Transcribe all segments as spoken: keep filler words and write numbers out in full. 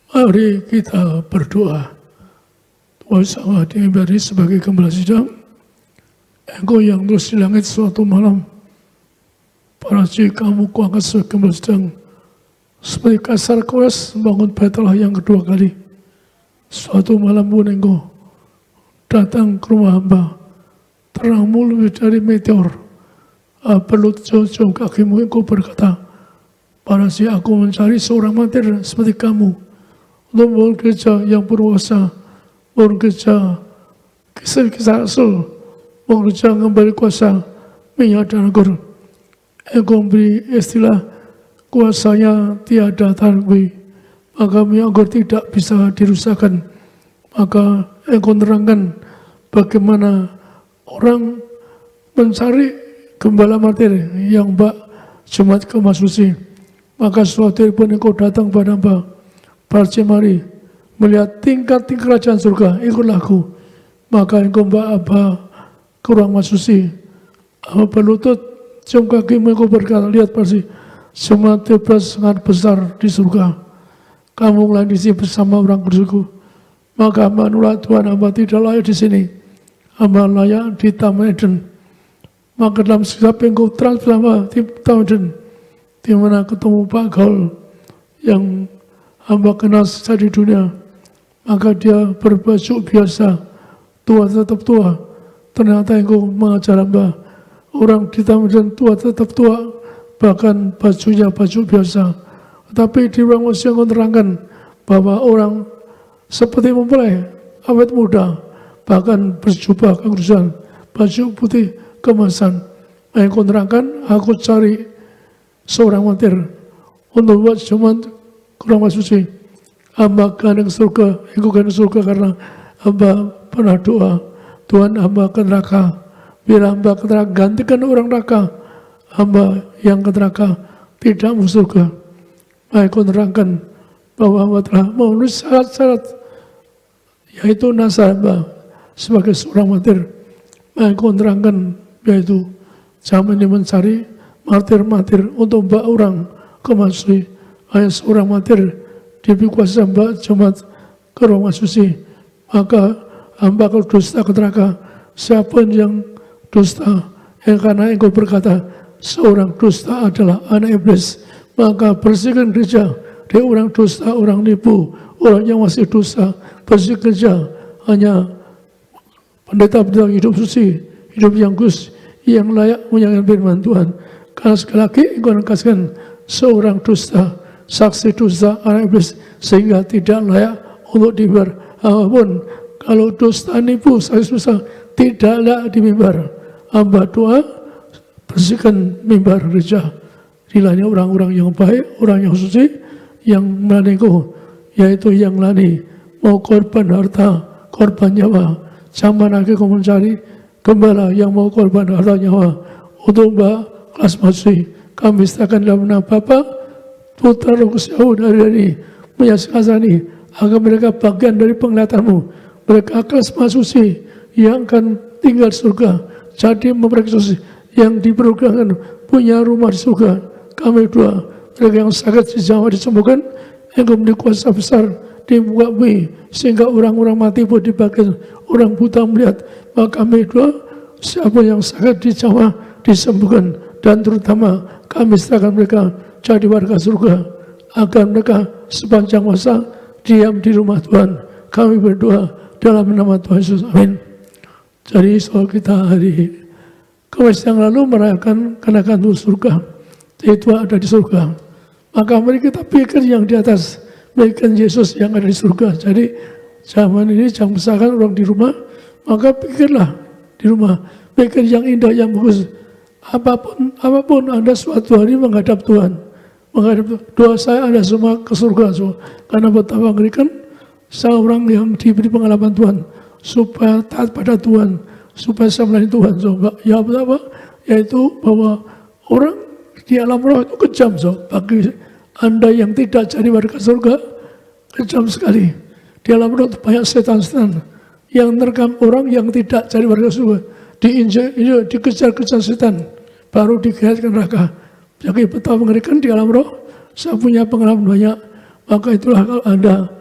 Mari kita berdoa. Tuhan sama diberi sebagai gembala sidang. Engkau yang terus di langit suatu malam. Para jika kamu kuangkat sebagai gembala sidang. Seperti kasar Kores membangun Betel yang kedua kali. Suatu malam pun engkau datang ke rumah hamba. Terangmu lebih dari meteor. Perlu jauh-jauh kakimu engkau berkata. Para si aku mencari seorang martir seperti kamu. Untuk membangun gereja yang berkuasa, membangun gereja kisah-kisah rasul, membangun gereja kembali kuasa minyak dan anggur. Engkau memberi istilah kuasanya tiada tarikui, maka minyak anggur tidak bisa dirusakkan. Maka engkau terangkan bagaimana orang mencari gembala martir yang mbak jemaat Kemah Suci. Maka suatu hari pun engkau datang pada hamba. Parce mari melihat tingkat-tingkat kerajaan surga, ikutlah aku. Maka engkau mbak Abah ke ruang masusi. Abah berlutut, cium kakimu, engkau berkata, lihat Parce, semua tebas sangat besar di surga. Kamu mulai di sini bersama orang bersuku. Maka manulah Tuhan, hamba tidak layak di sini. Hamba layak di Taman Eden. Maka dalam sekejap engkau terang bersama di Taman Eden, di mana ketemu Pak Gaul yang hamba kenal sejak di dunia. Maka dia berbaju biasa, tua tetap tua. Ternyata engkau mengajar hamba, orang di Taman Eden tua tetap tua, bahkan bajunya baju biasa. Tetapi di ruang manusia engkau terangkan bahwa orang seperti mempelai, awet muda, bahkan berjubah kekudusan, baju putih kemasan. Engkau terangkan, aku cari seorang martir untuk buat jemaat kurang suci. Hamba gandeng surga, engkau gandeng surga karena hamba pernah doa, Tuhan hamba ke neraka, biar hamba ke neraka, gantikan orang neraka, hamba yang ke neraka tidak mau surga. Engkau terangkan bahwa hamba telah memenuhi syarat-syarat, yaitu nasab hamba sebagai seorang martir. Engkau terangkan yaitu zaman ini mencari martir-martir untuk mbak orang kemasusi. Hanya seorang martir diberi kuasa hamba jemaat ke ruang suci. Maka hamba kalau dusta ke neraka. Siapa yang dusta? Yang karena engkau berkata seorang dusta adalah anak iblis. Maka bersihkan gereja dari orang dusta, orang nipu, orang yang masih dusta. Bersihkan gereja hanya pendeta-pendeta hidup suci, hidup yang kudus, yang layak menyampaikan firman Tuhan. Karena sekali lagi engkau kasihkan seorang dusta, saksi dusta, anak iblis, sehingga tidak layak untuk dimimbar. Apapun kalau dusta nipu, saksi dusta tidak layak dimimbar. Hamba doa, bersihkan mimbar gereja. Dilanya orang-orang yang baik, orang yang suci, yang melayani engkau, yaitu yang melayani mau korban harta, korban nyawa. Zaman akhir kau mencari gembala yang mau korban harta nyawa untuk mbak kelas masuci. Kami serahkan dalam nama Bapa, Putra, Roh Kudus dari dari menyasihani agar mereka bagian dari penglihatanmu. Mereka kelas masuci yang akan tinggal di surga, jadi memperoleh suci yang diperlukan punya rumah di surga. Kami doa mereka yang sakit dijamah disembuhkan, yang memberi kuasa besar di muka bumi, sehingga orang-orang mati pun dibagikan, orang buta melihat. Maka kami doa siapa yang sakit dijamah disembuhkan, dan terutama kami serahkan mereka jadi warga surga, agar mereka sepanjang masa diam di rumah Tuhan. Kami berdoa dalam nama Tuhan Yesus, amin. Jadi soal kita hari Kamis yang lalu merayakan kenaikan turun surga, yaitu ada di surga. Maka mari kita pikir yang di atas, pikirkan Yesus yang ada di surga. Jadi zaman ini jangan besarkan orang di rumah, maka pikirlah di rumah, pikir yang indah, yang bagus. Apapun, apapun Anda suatu hari menghadap Tuhan, menghadap doa saya Anda semua ke surga. So, karena betapa mengerikan seorang yang diberi pengalaman Tuhan, supaya taat pada Tuhan, supaya saya melayani Tuhan. So, ya apa? Yaitu bahwa orang di alam roh itu kejam. So, bagi Anda yang tidak jadi warga surga, kejam sekali. Di alam roh banyak setan-setan yang menerkam orang yang tidak jadi warga surga. Diinjak, dikejar-kejar setan, baru digerakkan neraka. Jadi betapa mengerikan di alam roh. Saya punya pengalaman banyak. Maka itulah kalau Anda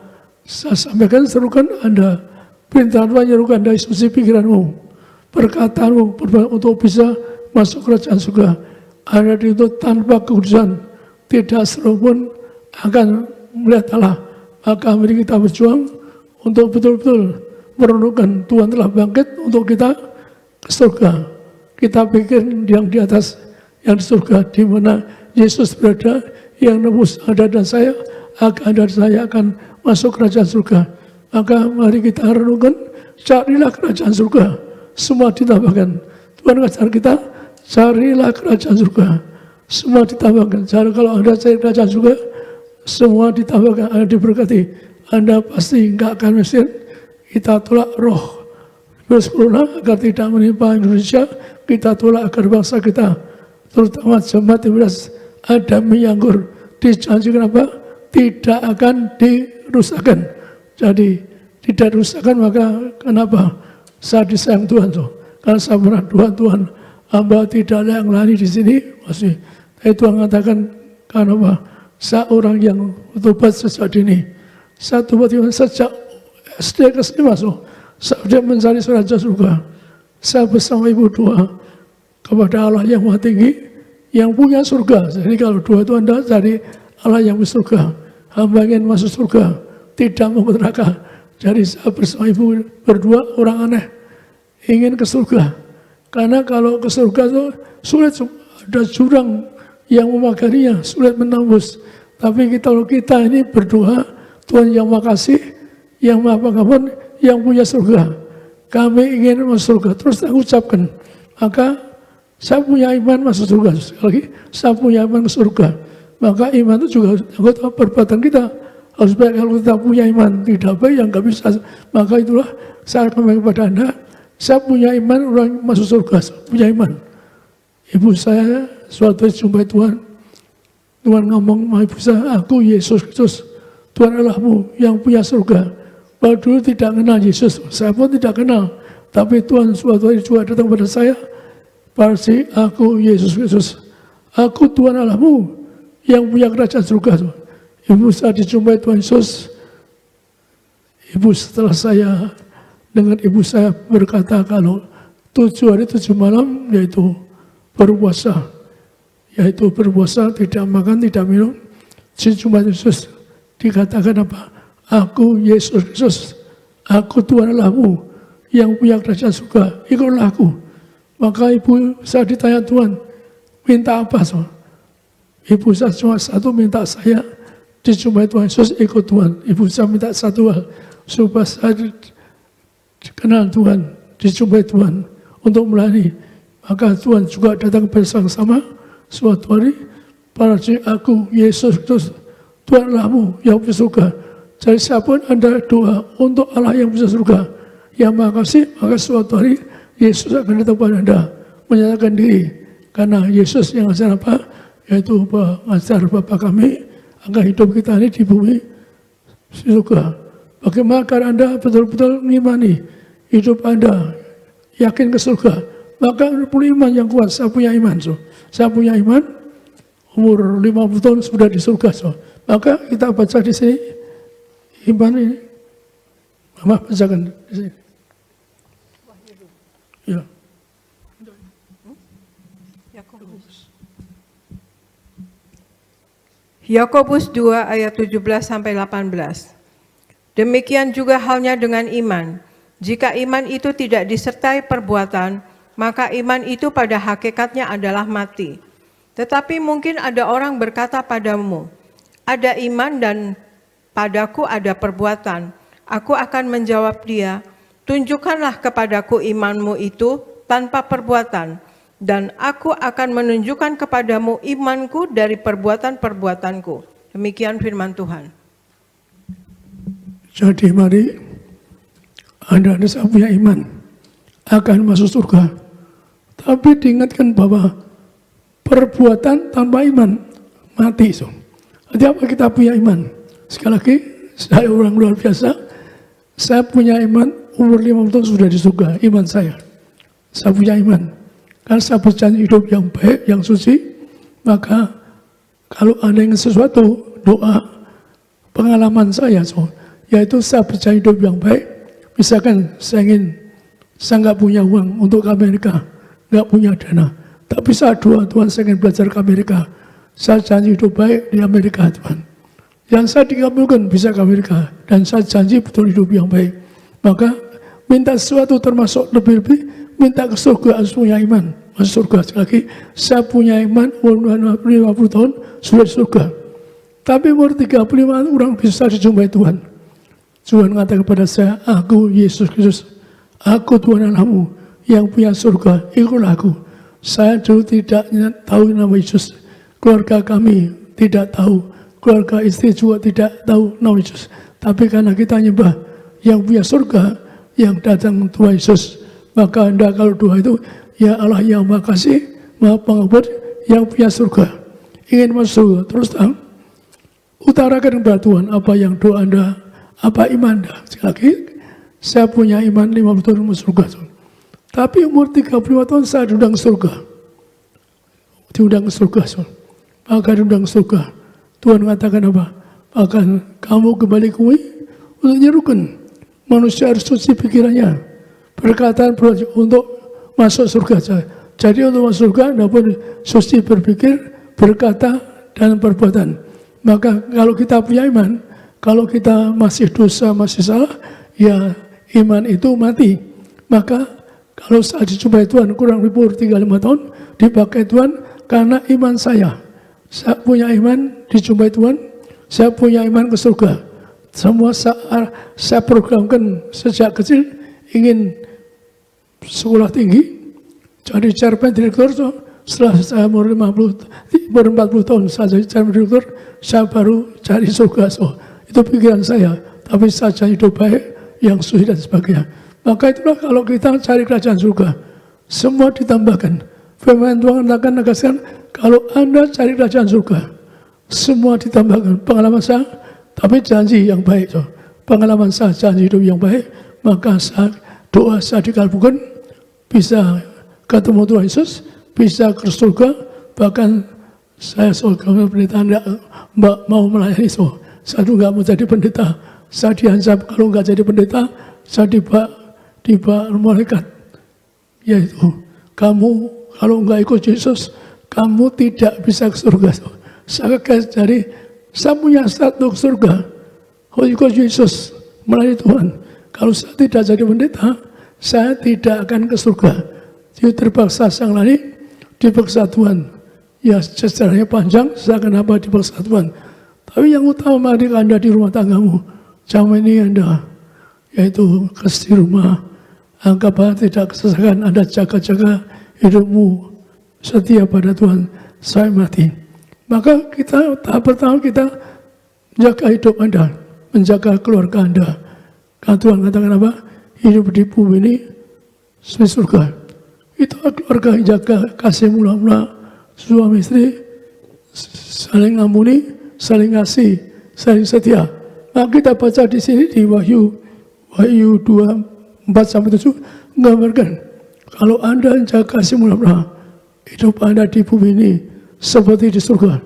Saya sampaikan, serukan Anda, perintah Tuhan nyerukan dari suci pikiranmu, perkataanmu, untuk bisa masuk kerajaan surga. Anda dituntut tanpa kekudusan, tidak seru pun akan melihat Allah. Maka mari kita berjuang untuk betul-betul merenungkan Tuhan telah bangkit untuk kita ke surga. Kita pikir yang di atas, yang di surga, di mana Yesus berada, yang nebus Anda dan saya, akan Anda dan saya akan masuk kerajaan surga. Maka mari kita renungkan, carilah kerajaan surga, semua ditambahkan. Tuhan ajar kita, carilah kerajaan surga, semua ditambahkan. Jadi kalau Anda cari kerajaan surga, semua ditambahkan, Anda diberkati. Anda pasti nggak akan miskin. Kita tolak roh virus corona agar tidak menimpa Indonesia. Kita tolak agar bangsa kita, terutama jemaat Iblis, ada minyak anggur, dijanjikan apa? Tidak akan dirusakkan. Jadi tidak dirusakkan, maka kenapa? Saya disayang Tuhan tuh. Karena saya pernah Tuhan, Tuhan, hamba tidak ada yang lari di sini masih. Tapi Tuhan mengatakan, karena apa? Saya orang yang bertobat sejak dini. Saya tobat sejak S D ke sini masuk. Saya sudah mencari raja surga. Saya bersama ibu doa kepada Allah yang maha tinggi, yang punya surga. Jadi kalau doa itu Anda cari Allah yang punya surga. Hamba ingin masuk surga, tidak mau ke neraka. Jadi saya bersama ibu berdua orang aneh, ingin ke surga. Karena kalau ke surga itu sulit, ada jurang yang memagarinya, sulit menembus. Tapi kita, kalau kita ini berdoa, Tuhan yang makasih, yang maha pengampun, yang punya surga. Kami ingin masuk surga, terus saya ucapkan. Maka saya punya iman masuk surga. Sekali lagi, saya punya iman ke surga. Maka iman itu juga anggota perbuatan kita. Harus baik, kalau kita punya iman tidak baik, yang nggak bisa. Maka itulah saya kembali kepada Anda. Saya punya iman, orang masuk surga. Saya punya iman. Ibu saya suatu hari jumpai Tuhan. Tuhan ngomong sama ibu saya, aku Yesus Kristus, Tuhan Allahmu yang punya surga. Bahwa dulu tidak kenal Yesus, saya pun tidak kenal. Tapi Tuhan suatu hari juga datang pada saya, pasti aku Yesus Kristus, aku Tuhan Allahmu yang punya kerajaan surga. Ibu saya dijumpai Tuhan Yesus. Ibu setelah saya, dengan ibu saya berkata kalau tujuh hari tujuh malam, yaitu berpuasa, yaitu berpuasa, tidak makan, tidak minum. Dijumpai Yesus, dikatakan apa? Aku Yesus Kristus, aku Tuhan Allahmu yang punya kerajaan surga, ikutlah aku. Maka ibu saya ditanya Tuhan, minta apa? So? Ibu saya cuma satu, minta saya dijumpai Tuhan Yesus, ikut Tuhan. Ibu saya minta satu hal, supaya saya kenal Tuhan, dijumpai Tuhan untuk melayani. Maka Tuhan juga datang bersama-sama suatu hari, pada aku Yesus Kristus, Tuhan Allahmu yang punya surga. Jadi siapapun Anda doa untuk Allah yang punya surga, yang maha kasih, maka suatu hari Yesus akan datang kepada Anda, menyatakan diri. Karena Yesus yang ajar apa? Yaitu mengajar Bapa kami, agar hidup kita ini di bumi surga. Bagaimana agar Anda betul-betul mengimani hidup Anda, yakin ke surga, maka perlu iman yang kuat. Saya punya iman, so. Saya punya iman, umur lima puluh tahun sudah di surga. So. Maka kita baca di sini, iman ini, Mama bacakan di sini. Ya. Yakobus dua ayat tujuh belas sampai delapan belas. Demikian juga halnya dengan iman. Jika iman itu tidak disertai perbuatan, maka iman itu pada hakikatnya adalah mati. Tetapi mungkin ada orang berkata padamu, ada iman dan padaku ada perbuatan. Aku akan menjawab dia, tunjukkanlah kepadaku imanmu itu tanpa perbuatan, dan aku akan menunjukkan kepadamu imanku dari perbuatan-perbuatanku. Demikian firman Tuhan. Jadi mari Anda saya punya iman akan masuk surga. Tapi diingatkan bahwa perbuatan tanpa iman mati. So. Jadi apa kita punya iman? Sekali lagi, saya orang luar biasa. Saya punya iman, umur lima puluh tahun sudah di surga, iman saya. Saya punya iman. Karena saya berjanji hidup yang baik, yang suci. Maka kalau Anda ingin sesuatu, doa, pengalaman saya. So, yaitu saya berjalan hidup yang baik. Misalkan saya ingin, saya nggak punya uang untuk ke Amerika, nggak punya dana, tapi saya doa, Tuhan saya ingin belajar ke Amerika, saya janji hidup baik di Amerika Tuhan. Yang saya dikabulkan bisa ke Amerika, dan saya janji betul hidup yang baik. Maka minta sesuatu termasuk lebih-lebih, minta ke surga harus punya iman. Masuk surga, sekali lagi, saya punya iman, umur lima puluh tahun, sudah di surga. Tapi umur tiga puluh lima orang bisa dijumpai Tuhan. Tuhan mengatakan kepada saya, aku Yesus Kristus, aku Tuhan Allahmu yang punya surga, ikutlah aku. Saya dulu tidak tahu nama Yesus, keluarga kami tidak tahu, keluarga istri juga tidak tahu nama Yesus. Tapi karena kita nyembah yang punya surga, yang datang Tuhan Yesus, maka Anda kalau doa itu, ya Allah yang Maha Kasih, Maha Pengampun, yang punya surga, ingin masuk surga, terus terang, utarakan kepada Tuhan apa yang doa Anda, apa iman Anda. Sekali lagi, saya punya iman lima puluh tahun masuk surga. Tapi umur tiga puluh lima tahun saya diundang surga. Diundang ke surga. Maka diundang surga. Tuhan mengatakan apa? Maka kamu kembali ke bumi untuk menyerukan manusia harus suci pikirannya. Perkataan untuk masuk surga. Jadi untuk masuk surga, Anda pun suci berpikir, berkata, dan perbuatan. Maka kalau kita punya iman, kalau kita masih dosa, masih salah, ya iman itu mati. Maka kalau saat dijumpai Tuhan kurang lebih tiga puluh lima tahun, dipakai Tuhan karena iman saya. Saya punya iman dijumpai Tuhan, saya punya iman ke surga. Semua saya, saya programkan sejak kecil ingin sekolah tinggi, jadi cerpen direktur. Setelah saya umur lima puluh, empat puluh tahun saya jadi cerpen direktur, saya baru cari surga. So, itu pikiran saya, tapi saya jadi hidup baik, yang suci dan sebagainya. Maka itulah kalau kita cari kerajaan surga, semua ditambahkan. Firman Tuhan akan menegaskan, kalau Anda cari kerajaan surga, semua ditambahkan. Pengalaman saya, tapi janji yang baik. So. Pengalaman saya, janji hidup yang baik, maka saya, doa saya dikabulkan, bisa ketemu Tuhan Yesus, bisa ke surga, bahkan saya sebagai pendeta tidak mau melayani. So. Saya juga mau jadi pendeta, saya diancam kalau nggak jadi pendeta, saya tiba tiba malaikat, yaitu kamu kalau nggak ikut Yesus, kamu tidak bisa ke surga. Saya jadi saya punya status surga, kalau ikut Yesus melayani Tuhan. Kalau saya tidak jadi pendeta, saya tidak akan ke surga. Jadi terpaksa sang lari, dipaksa Tuhan. Ya sejarahnya panjang, saya kenapa dipaksa Tuhan. Tapi yang utama mari Anda di rumah tanggamu, zaman ini Anda, yaitu kerja di rumah, anggaplah tidak kesesakan, Anda jaga-jaga hidupmu setia pada Tuhan sampai mati. Maka kita tahap pertama kita menjaga hidup Anda, menjaga keluarga Anda. Karena Tuhan katakan apa? Hidup di bumi ini seperti surga. Itu keluarga yang jaga kasih mula-mula, suami istri saling ngampuni, saling ngasih, saling setia. Nah, kita baca di sini di Wahyu, Wahyu dua, empat sampai tujuh, menggambarkan kalau Anda jaga kasih mula-mula, hidup Anda di bumi ini seperti di surga.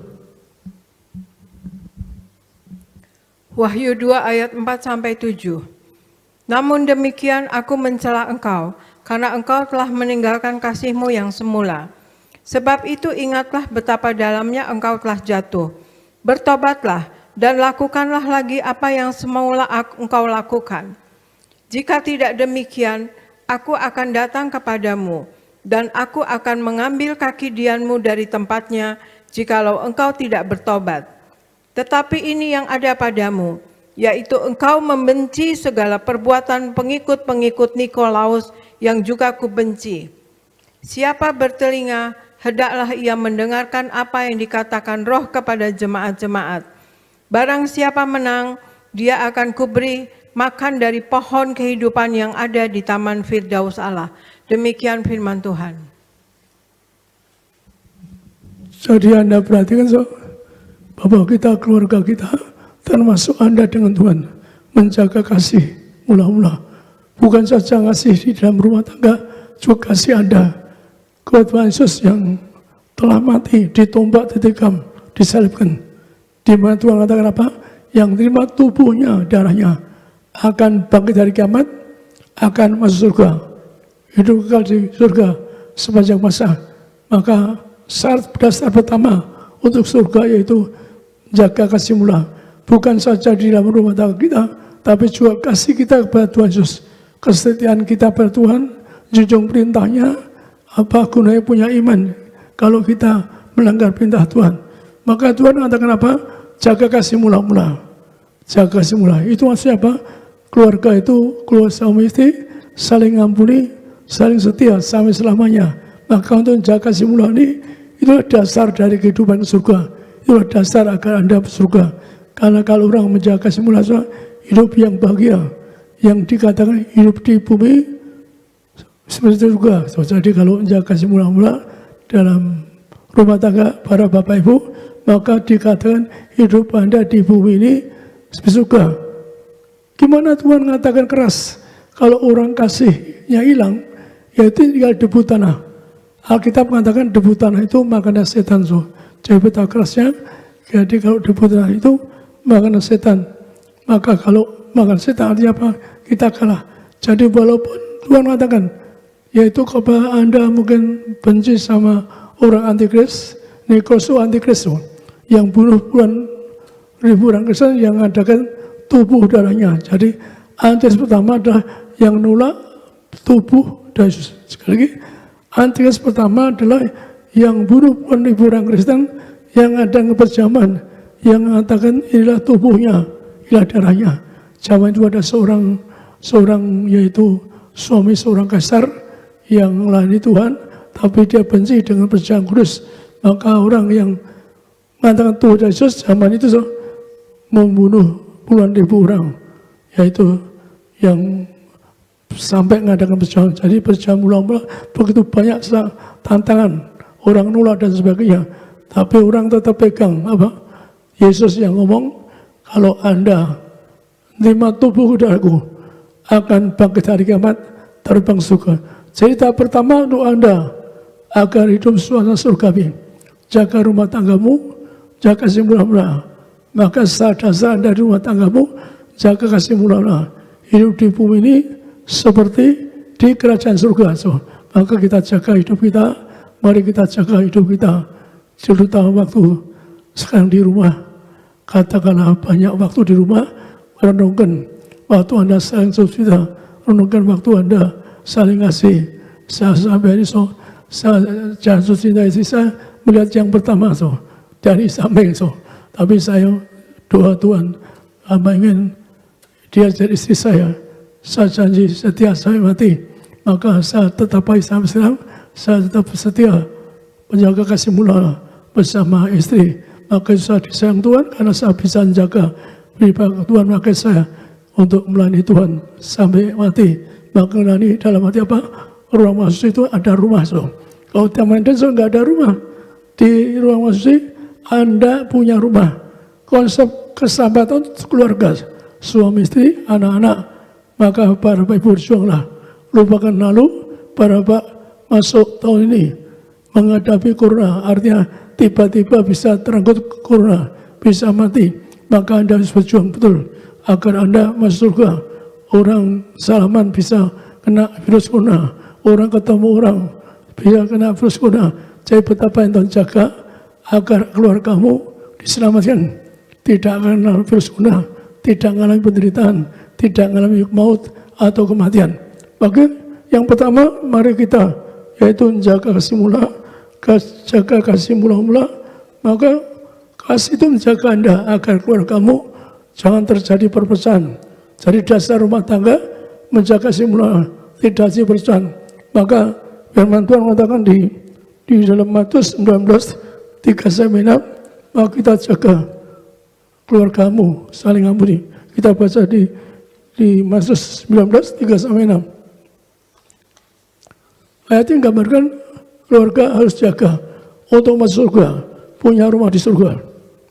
Wahyu dua ayat empat sampai tujuh. Namun demikian aku mencela engkau, karena engkau telah meninggalkan kasihmu yang semula. Sebab itu ingatlah betapa dalamnya engkau telah jatuh. Bertobatlah dan lakukanlah lagi apa yang semula engkau lakukan. Jika tidak demikian, aku akan datang kepadamu, dan aku akan mengambil kaki dianmu dari tempatnya, jikalau engkau tidak bertobat. Tetapi ini yang ada padamu, yaitu engkau membenci segala perbuatan pengikut-pengikut Nikolaus yang juga kubenci. Siapa bertelinga, hendaklah ia mendengarkan apa yang dikatakan Roh kepada jemaat-jemaat. Barang siapa menang, dia akan kuberi makan dari pohon kehidupan yang ada di Taman Firdaus Allah. Demikian firman Tuhan. Jadi Anda perhatikan, so, bahwa kita, keluarga kita, termasuk Anda dengan Tuhan, menjaga kasih mula-mula. Bukan saja kasih di dalam rumah tangga, juga kasih Anda kepada Tuhan Yesus yang telah mati, ditombak, ditikam, disalibkan. Di mana Tuhan katakan apa? Yang terima tubuhnya, darahnya, akan bangkit dari kiamat, akan masuk surga, hidup kekal di surga sepanjang masa. Maka syarat dasar pertama untuk surga yaitu jaga kasih mula, bukan saja di dalam rumah tangga kita, tapi juga kasih kita kepada Tuhan Yesus, kesetiaan kita pada Tuhan, junjung perintahnya. Apa gunanya punya iman kalau kita melanggar perintah Tuhan? Maka Tuhan mengatakan apa? Jaga kasih mula-mula. Jaga kasih mula. Itu maksudnya apa? Keluarga itu, keluarga suami istri, saling ampuni, saling setia sampai selamanya. Maka untuk jaga kasih mula ini, itulah dasar dari kehidupan surga. Itulah dasar agar Anda surga. Karena kalau orang menjaga kasih mula, hidup yang bahagia, yang dikatakan hidup di bumi, seperti itu juga. So, jadi kalau menjaga kasih mula-mula dalam rumah tangga para bapak ibu, maka dikatakan hidup Anda di bumi ini seperti surga. Gimana Tuhan mengatakan keras? Kalau orang kasihnya hilang, yaitu tinggal debu tanah. Alkitab mengatakan debu tanah itu makanan setan. So, jadi betapa kerasnya. Jadi kalau debu tanah itu makanan setan. Maka kalau makan setan artinya apa? Kita kalah. Jadi walaupun Tuhan mengatakan, yaitu kalau Anda mungkin benci sama orang antikris, Nikosu antikris, yang bunuh puluhan ribu orang Kristen, yang mengadakan tubuh darahnya. Jadi antikris pertama adalah yang nolak tubuh dari Yesus. Sekali lagi, antikris pertama adalah yang bunuh puluhan ribu orang Kristen, yang ada keperjaman, yang mengatakan inilah tubuhnya, inilah darahnya. Zaman itu ada seorang seorang yaitu suami seorang kaisar yang melayani Tuhan, tapi dia benci dengan perjanjian kudus. Maka orang yang mengatakan Tuhan Yesus zaman itu so, membunuh puluhan ribu orang, yaitu yang sampai mengadakan perjanjian. Jadi perjanjian mula-mula begitu banyak tantangan, orang nolak dan sebagainya. Tapi orang tetap pegang apa? Yesus yang ngomong, kalau Anda terima tubuh darahku, akan bangkit hari kiamat, terbang surga. Jadi tahap pertama untuk Anda agar hidup suasana surgawi, jaga rumah tanggamu, jaga kasih mula-mula. Maka saat dasar Anda di rumah tanggamu, jaga kasih mula-mula. Hidup di bumi ini seperti di kerajaan surga. So, maka kita jaga hidup kita, mari kita jaga hidup kita. Terutama waktu sekarang di rumah, katakanlah banyak waktu di rumah, renungkan waktu Anda saling sosial, renungkan waktu Anda saling ngasih. Saya sampai ini so, saya jatuh cinta istri saya melihat yang pertama so, dari samping so. Tapi saya doa Tuhan, apa ingin dia jadi istri saya, saya janji setia saya mati. Maka saya tetap baik sampai sekarang, saya tetap setia menjaga kasih mula bersama istri. Maka saya disayang Tuhan karena saya bisa menjaga pribadi Tuhan pakai saya untuk melayani Tuhan sampai mati. Maka ini dalam hati apa? Ruang maksud itu ada rumah. So. Kalau teman dan so nggak ada rumah. Di ruang maksud Anda punya rumah. Konsep kesahabatan keluarga, suami istri, anak-anak. Maka para bapak ibu berjuanglah. Lupakan lalu, para bapak masuk tahun ini menghadapi corona. Artinya tiba-tiba bisa terangkut corona, bisa mati. Maka Anda harus berjuang betul agar Anda masuk surga. Orang salaman bisa kena virus corona, orang ketemu orang bisa kena virus corona. Jadi betapa Anda jaga agar keluargamu diselamatkan, tidak mengalami virus corona, tidak mengalami penderitaan, tidak mengalami maut atau kematian. Maka yang pertama mari kita yaitu menjaga kasih mula, jaga kasih mula-mula. Maka kasih itu menjaga Anda agar keluargamu jangan terjadi perpecahan. Jadi dasar rumah tangga menjaga kasih mula, tidak terjadi perpecahan. Maka firman Tuhan mengatakan di di dalam Matius sembilan belas tiga sampai enam, maka kita jaga keluargamu saling ampuni. Kita baca di di Matius sembilan belas tiga sampai enam. Ayat ini menggambarkan keluarga harus jaga untuk masuk surga, punya rumah di surga.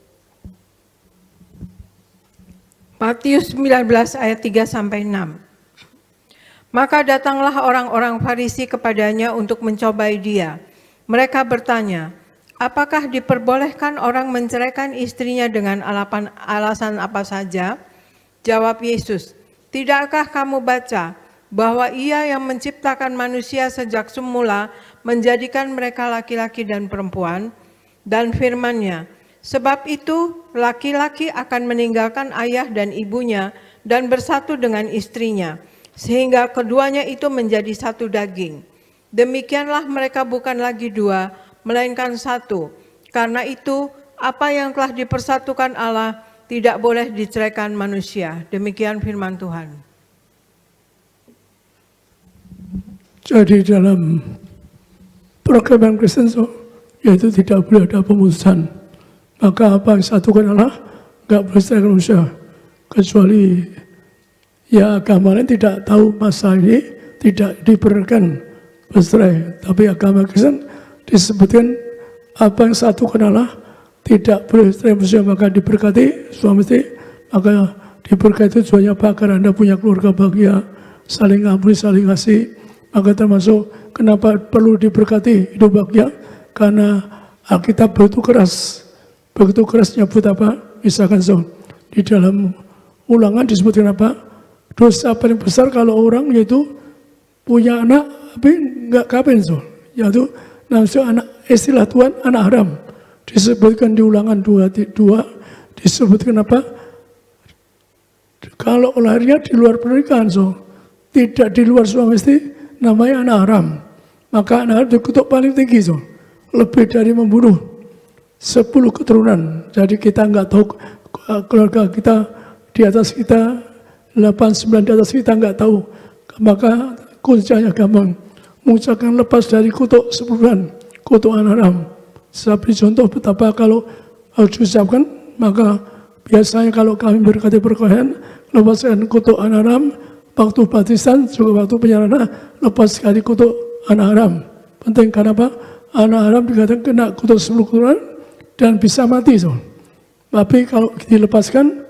Matius sembilan belas ayat tiga sampai enam. Maka datanglah orang-orang Farisi kepadanya untuk mencobai dia. Mereka bertanya, apakah diperbolehkan orang menceraikan istrinya dengan alasan apa saja? Jawab Yesus, Tidakkah kamu baca bahwa Ia yang menciptakan manusia sejak semula menjadikan mereka laki-laki dan perempuan? Dan firman-Nya, sebab itu laki-laki akan meninggalkan ayah dan ibunya dan bersatu dengan istrinya, sehingga keduanya itu menjadi satu daging. Demikianlah mereka bukan lagi dua, melainkan satu. Karena itu, apa yang telah dipersatukan Allah tidak boleh diceraikan manusia. Demikian firman Tuhan. Jadi dalam program Kristen yaitu tidak boleh ada pemutusan. Maka apa yang satukan Allah nggak boleh diceraikan manusia. Kecuali ya agama lain tidak tahu masalah ini, tidak diperkenankan bercerai. Tapi agama Kristen disebutkan apa yang satukan Allah tidak boleh diceraikan manusia. Maka diberkati suami istri, maka diberkati tujuannya apa? Karena Anda punya keluarga bahagia, saling ampuni, saling kasih. Maka termasuk kenapa perlu diberkati hidup bahagia? Karena Alkitab begitu keras, begitu keras nyebut apa? Misalkan so, di dalam Ulangan disebutkan apa? Dosa paling besar kalau orang yaitu punya anak tapi nggak kawin so, yaitu namanya anak, istilah Tuhan anak haram. Disebutkan di Ulangan dua, dua disebutkan apa? Kalau lahirnya di luar pernikahan so, tidak di luar suami istri, namanya anak haram. Maka anak haram dikutuk paling tinggi so, lebih dari membunuh sepuluh keturunan. Jadi kita nggak tahu keluarga kita di atas kita, delapan sembilan di atas kita nggak tahu. Maka kuncinya gampang, mengucapkan lepas dari kutuk sepuluhan, kutukan haram. Saya beri contoh betapa kalau harus diucapkan, maka biasanya kalau kami berkati perkahwinan, lepaskan kutukan haram, waktu baptisan juga waktu penyerahan, lepas sekali kutuk anak haram. Penting karena apa? Anak haram dikatakan kena kutuk sepuluh keturunan dan bisa mati. So. Tapi kalau dilepaskan,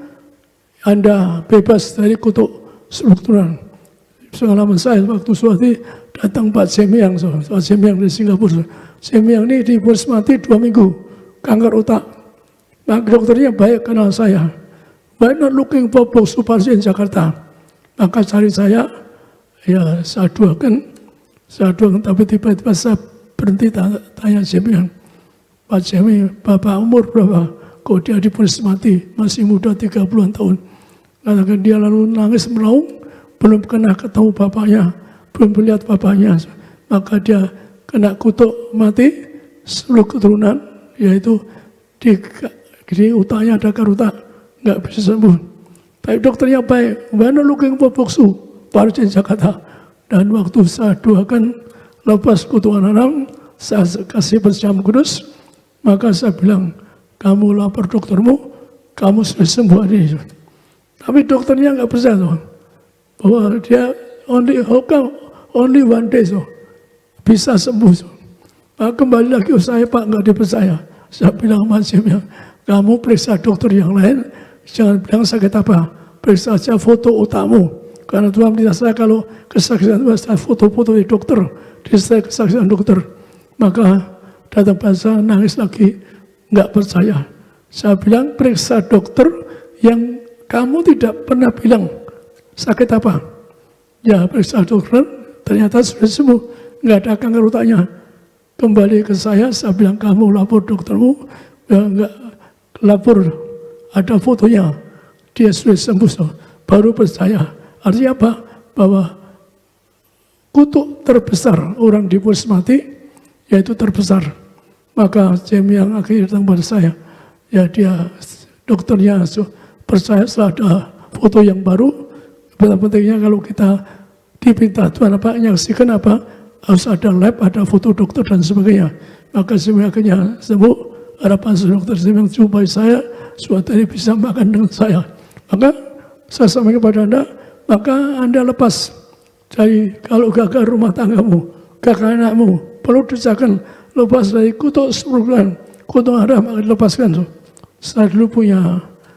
Anda bebas dari kutuk sepuluh keturunan. Pengalaman saya waktu suatu datang Pak Semiang, so. Pak Semiang dari Singapura. So. Semiang ini difonis mati dua minggu, kanker otak. Nah, dokternya baik kenal saya. Why not looking for Box in Jakarta? Maka cari saya, ya saya doakan, saya doakan, tapi tiba-tiba saya berhenti tanya, tanya Semiang. Pak Semiang, Bapak umur berapa? Kok dia difonis mati, masih muda tiga puluhan tahun. Katakan dia lalu nangis meraung, belum pernah ketemu bapaknya, belum melihat bapaknya. Maka dia kena kutuk mati, sepuluh keturunan, yaitu di, di otaknya ada karuta, nggak bisa sembuh. Tapi dokternya baik, mana looking for boksu, Parjen Jakarta. Dan waktu saya doakan lepas kutukan haram, saya kasih berjam kudus, maka saya bilang, kamu lapor doktermu, kamu sudah sembuh hari ini. Tapi dokternya nggak percaya so, bahwa dia only hope, only one day so, bisa sembuh. So. Nah, kembali lagi saya Pak nggak dipercaya. Saya bilang macamnya, kamu periksa dokter yang lain, jangan bilang sakit apa, periksa saja foto otakmu. Karena Tuhan minta saya kalau kesaksian saya foto-foto di dokter, di saya kesaksian dokter. Maka datang bahasa nangis lagi, nggak percaya. Saya bilang periksa dokter yang kamu tidak pernah bilang sakit apa. Ya periksa dokter, ternyata sudah sembuh, nggak ada kanker otaknya. Kembali ke saya, saya bilang kamu lapor doktermu, ya nggak lapor, ada fotonya, dia sudah sembuh, so. Baru percaya. Artinya apa? Bahwa kutuk terbesar orang difonis mati, yaitu terbesar. Maka Jamie yang akhirnya datang pada saya, ya dia dokternya so, percaya setelah ada foto yang baru. Pentingnya kalau kita diminta Tuhan apa, menyaksikan apa, harus ada lab, ada foto dokter dan sebagainya. Maka Jamie akhirnya sembuh. Harapan dokter Jamie jumpai saya, suatu hari bisa makan dengan saya. Maka saya sampaikan kepada Anda, maka Anda lepas dari kalau gagal rumah tanggamu, gagal anakmu, perlu diusahakan lepas dari kutuk sepuluh bulan, kutuk haram akan dilepaskan. So. Saya dulu punya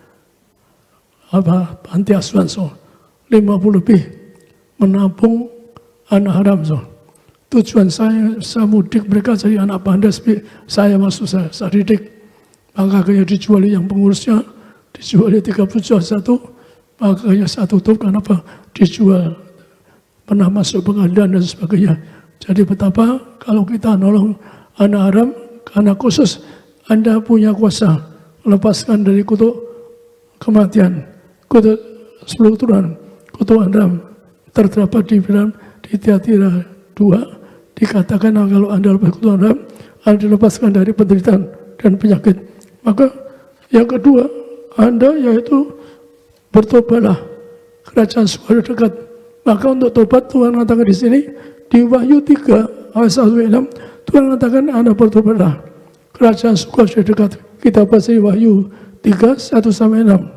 apa panti asuhan so, lima puluh lebih menampung anak haram so. Tujuan saya, saya mudik mereka jadi anak pandas, saya masuk saya, saya didik. Maka akhirnya dijuali yang pengurusnya, dijuali tiga puluh juta satu, makanya saya tutup karena apa? Dijual, pernah masuk pengadilan dan sebagainya. Jadi betapa kalau kita nolong anak haram, karena khusus Anda punya kuasa, lepaskan dari kutuk kematian, kutuk sepuluh turunan, kutuk haram, terdapat di dalam di Tiatira dua, dikatakan kalau Anda lepas kutuk haram, Anda dilepaskan dari penderitaan dan penyakit. Maka yang kedua, Anda yaitu bertobatlah, kerajaan surga dekat. Maka untuk tobat Tuhan katakan di sini di Wahyu tiga ayat satu sampai enam, Tuhan katakan Anda bertobatlah, kerajaan surga sudah dekat. Kita baca Wahyu tiga satu sampai enam.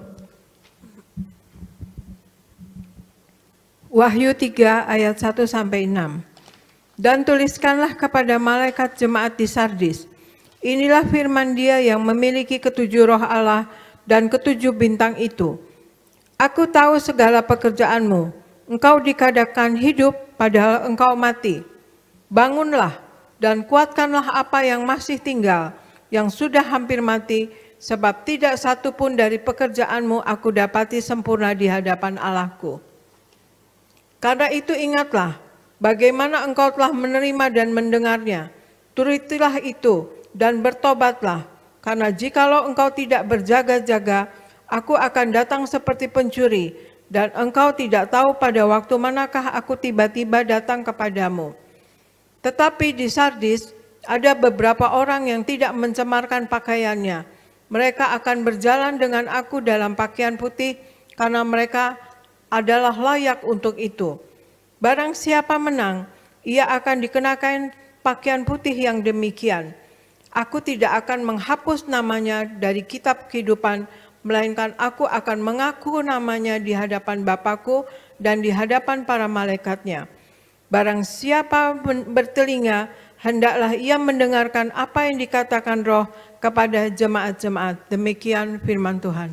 Wahyu tiga ayat satu sampai enam. Dan tuliskanlah kepada malaikat jemaat di Sardis, inilah firman Dia yang memiliki ketujuh roh Allah dan ketujuh bintang itu. Aku tahu segala pekerjaanmu, engkau dikadakan hidup padahal engkau mati. Bangunlah dan kuatkanlah apa yang masih tinggal, yang sudah hampir mati, sebab tidak satu pun dari pekerjaanmu aku dapati sempurna di hadapan Allahku. Karena itu ingatlah, bagaimana engkau telah menerima dan mendengarnya. Turutilah itu dan bertobatlah, karena jikalau engkau tidak berjaga-jaga, aku akan datang seperti pencuri, dan engkau tidak tahu pada waktu manakah aku tiba-tiba datang kepadamu. Tetapi di Sardis ada beberapa orang yang tidak mencemarkan pakaiannya. Mereka akan berjalan dengan aku dalam pakaian putih, karena mereka adalah layak untuk itu. Barang siapa menang, ia akan dikenakan pakaian putih yang demikian. Aku tidak akan menghapus namanya dari kitab kehidupan, melainkan aku akan mengaku namanya di hadapan Bapakku dan di hadapan para malaikatnya. Barang siapa bertelinga, hendaklah ia mendengarkan apa yang dikatakan Roh kepada jemaat-jemaat. Demikian firman Tuhan.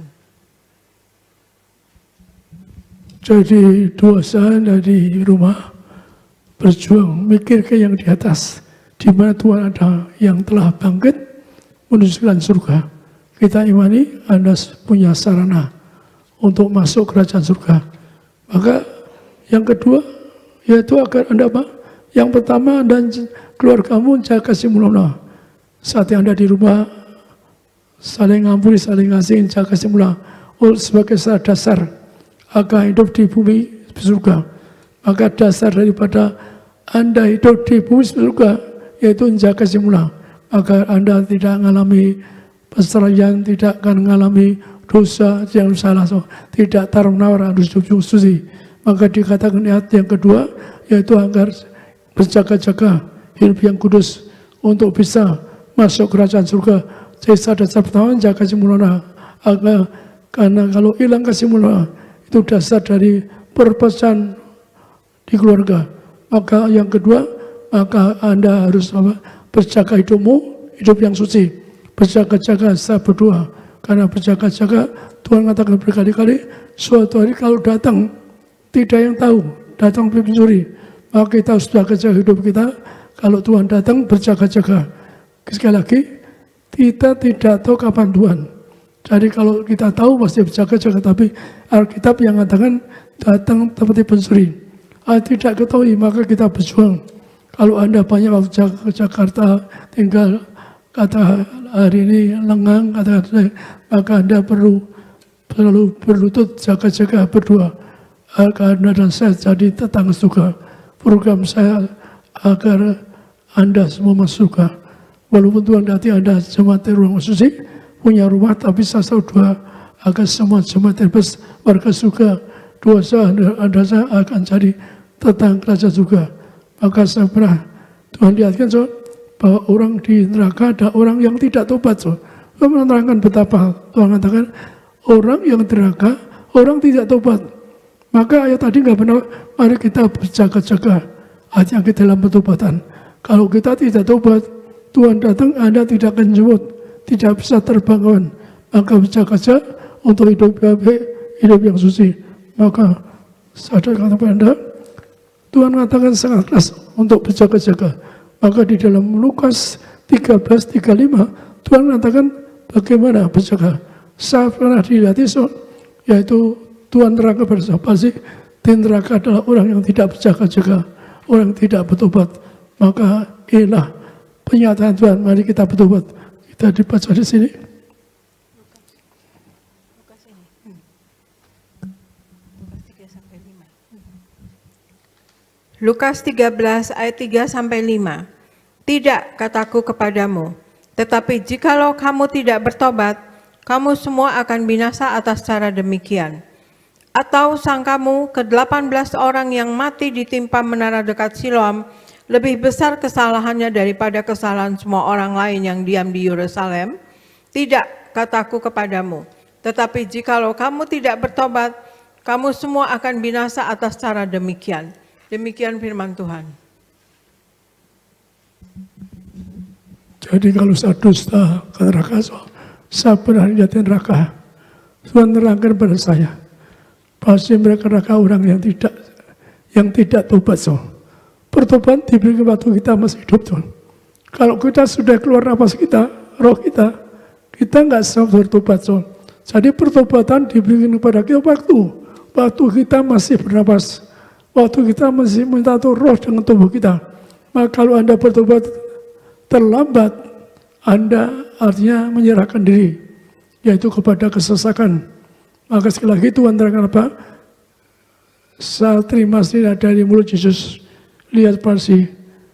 Jadi dosa dari rumah, berjuang mikir ke yang di atas, di mana Tuhan ada yang telah bangkit menuju surga. Kita imani Anda punya sarana untuk masuk kerajaan surga. Maka yang kedua yaitu agar Anda apa? Yang pertama, dan keluargamu jaga kasih mulana. Saat Anda di rumah saling ngampuni, saling ngasih, jaga kasih mulana sebagai dasar agar hidup di bumi surga. Maka dasar daripada Anda hidup di bumi surga yaitu jaga kasih mulana, agar Anda tidak mengalami perceraian, tidak akan mengalami dosa yang salah, so, tidak taruh-menawar, harus suci. Maka dikatakan ayat yang kedua, yaitu agar berjaga-jaga hidup yang kudus untuk bisa masuk kerajaan surga. Jadi dasar pertama jaga kasih mulana, agar karena kalau hilang kasih mulana itu dasar dari perpecahan di keluarga. Maka yang kedua, maka Anda harus apa? Berjaga hidupmu, hidup yang suci. Berjaga-jaga, saya berdoa, karena berjaga-jaga Tuhan katakan berkali-kali, suatu hari kalau datang tidak yang tahu, datang pencuri, maka kita harus jaga-jaga hidup kita. Kalau Tuhan datang berjaga-jaga. Sekali lagi, kita tidak tahu kapan Tuhan. Jadi kalau kita tahu pasti berjaga-jaga, tapi Alkitab yang mengatakan datang seperti pencuri. Ah, tidak ketahui, maka kita berjuang. Kalau Anda banyak waktu ke Jakarta, tinggal kata hari ini lengang, kata, maka Anda perlu selalu berlutut, jaga-jaga, berdoa agar Anda dan saya jadi tetangga surga. Program saya agar Anda semua masuk surga. Walaupun Tuhan nanti Anda jemaat ruang suci punya rumah, tapi saya selalu doa agar semua jemaat bebas warga surga. Doa saya Anda saya akan jadi tetangga kerajaan surga. Maka saya pernah Tuhan lihatkan so, bahwa orang di neraka ada orang yang tidak tobat. So. Tuhan menerangkan betapa Tuhan katakan orang yang di neraka, orang tidak tobat. Maka ayat tadi nggak benar. Mari kita berjaga-jaga, hati-hati dalam pertobatan. Kalau kita tidak tobat, Tuhan datang, Anda tidak akan jemput, tidak bisa terbang. Maka berjaga-jaga untuk hidup baik, hidup yang suci. Maka sadar kata Anda, Tuhan katakan sangat keras untuk berjaga-jaga. Maka di dalam Lukas tiga belas tiga puluh lima, Tuhan mengatakan bagaimana berjaga. Saya pernah dilihat itu, yaitu Tuhan neraka bersama sih? Di neraka adalah orang yang tidak berjaga-jaga, orang yang tidak bertobat. Maka inilah penyataan Tuhan. Mari kita bertobat. Kita dibaca di sini. Lukas tiga belas ayat tiga sampai lima. Tidak, kataku kepadamu, tetapi jikalau kamu tidak bertobat, kamu semua akan binasa atas cara demikian. Atau sangkamu ke delapan belas orang yang mati ditimpa menara dekat Siloam lebih besar kesalahannya daripada kesalahan semua orang lain yang diam di Yerusalem? Tidak, kataku kepadamu, tetapi jikalau kamu tidak bertobat, kamu semua akan binasa atas cara demikian. Demikian firman Tuhan. Jadi kalau saya dusta ke neraka, saya pernah lihat neraka. Tuhan nerangkan pada saya, pasti mereka neraka orang yang tidak yang tidak tobat. So. Pertobatan diberi waktu kita masih hidup. So. Kalau kita sudah keluar nafas kita, roh kita, kita nggak sempat bertobat. So. Jadi pertobatan diberikan kepada kita waktu, waktu kita masih bernafas. Waktu kita masih minta roh dengan tubuh kita. Maka kalau Anda bertobat terlambat, Anda artinya menyerahkan diri, yaitu kepada kesesakan. Maka sekali lagi Tuhan terangkan apa? Saya terima sila dari mulut Yesus. Lihat pasti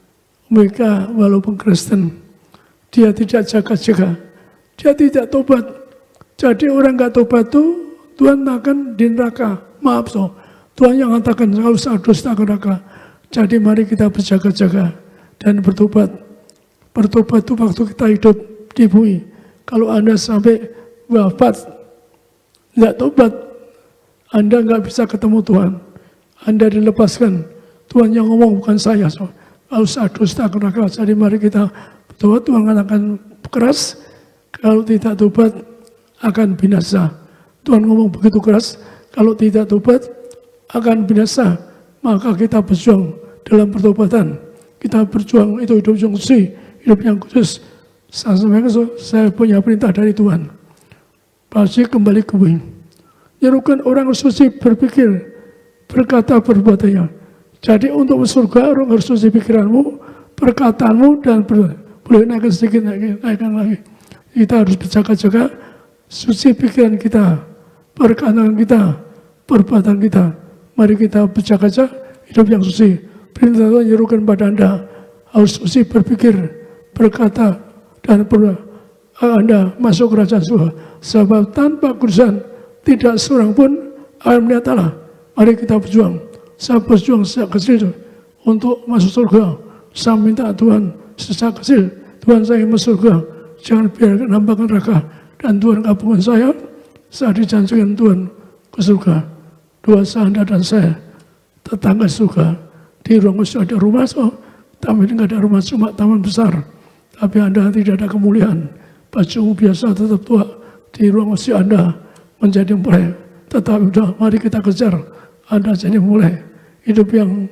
mereka walaupun Kristen, dia tidak jaga-jaga, dia tidak tobat. Jadi orang nggak tobat itu Tuhan akan di neraka. Maaf so. Tuhan yang mengatakan kalau saya dusta ke neraka. Jadi mari kita berjaga-jaga dan bertobat. Bertobat itu waktu kita hidup di bumi. Kalau Anda sampai wafat, nggak tobat, Anda nggak bisa ketemu Tuhan. Anda dilepaskan. Tuhan yang ngomong bukan saya. So. Kalau saya dusta ke neraka. Jadi mari kita bertobat. Tuhan akan keras. Kalau tidak tobat akan binasa. Tuhan ngomong begitu keras. Kalau tidak tobat akan binasa, maka kita berjuang dalam pertobatan. Kita berjuang itu hidup yang suci, hidup yang kudus. Saya sampaikan, saya punya perintah dari Tuhan. Pasti kembali ke bumi. Nyerukan orang suci berpikir, berkata perbuatannya. Jadi untuk surga orang harus suci pikiranmu, perkataanmu, dan ber, boleh naikkan sedikit, naikkan, naikkan lagi. Kita harus berjaga-jaga, suci pikiran kita, perkataan kita, perbuatan kita. Mari kita berjaga-jaga hidup yang suci. Perintah Tuhan menyerukan pada Anda harus suci berpikir, berkata, dan ber, Anda masuk kerajaan surga. Sebab tanpa kudusan tidak seorang pun akan melihat Allah. Mari kita berjuang. Saya berjuang sejak kecil untuk masuk surga. Saya minta Tuhan sejak kecil, Tuhan saya masuk surga. Jangan biarkan nampakkan neraka. Dan Tuhan kabulkan saya. Saya dijanjikan Tuhan ke surga. Dua Anda dan saya tetangga surga. Di ruang khusus ada rumah, so, tapi tidak ada rumah, cuma taman besar. Tapi Anda tidak ada kemuliaan. Baju biasa tetap tua. Di ruang khusus Anda menjadi mulai. Tetapi udah, mari kita kejar. Anda jadi mulai. Hidup yang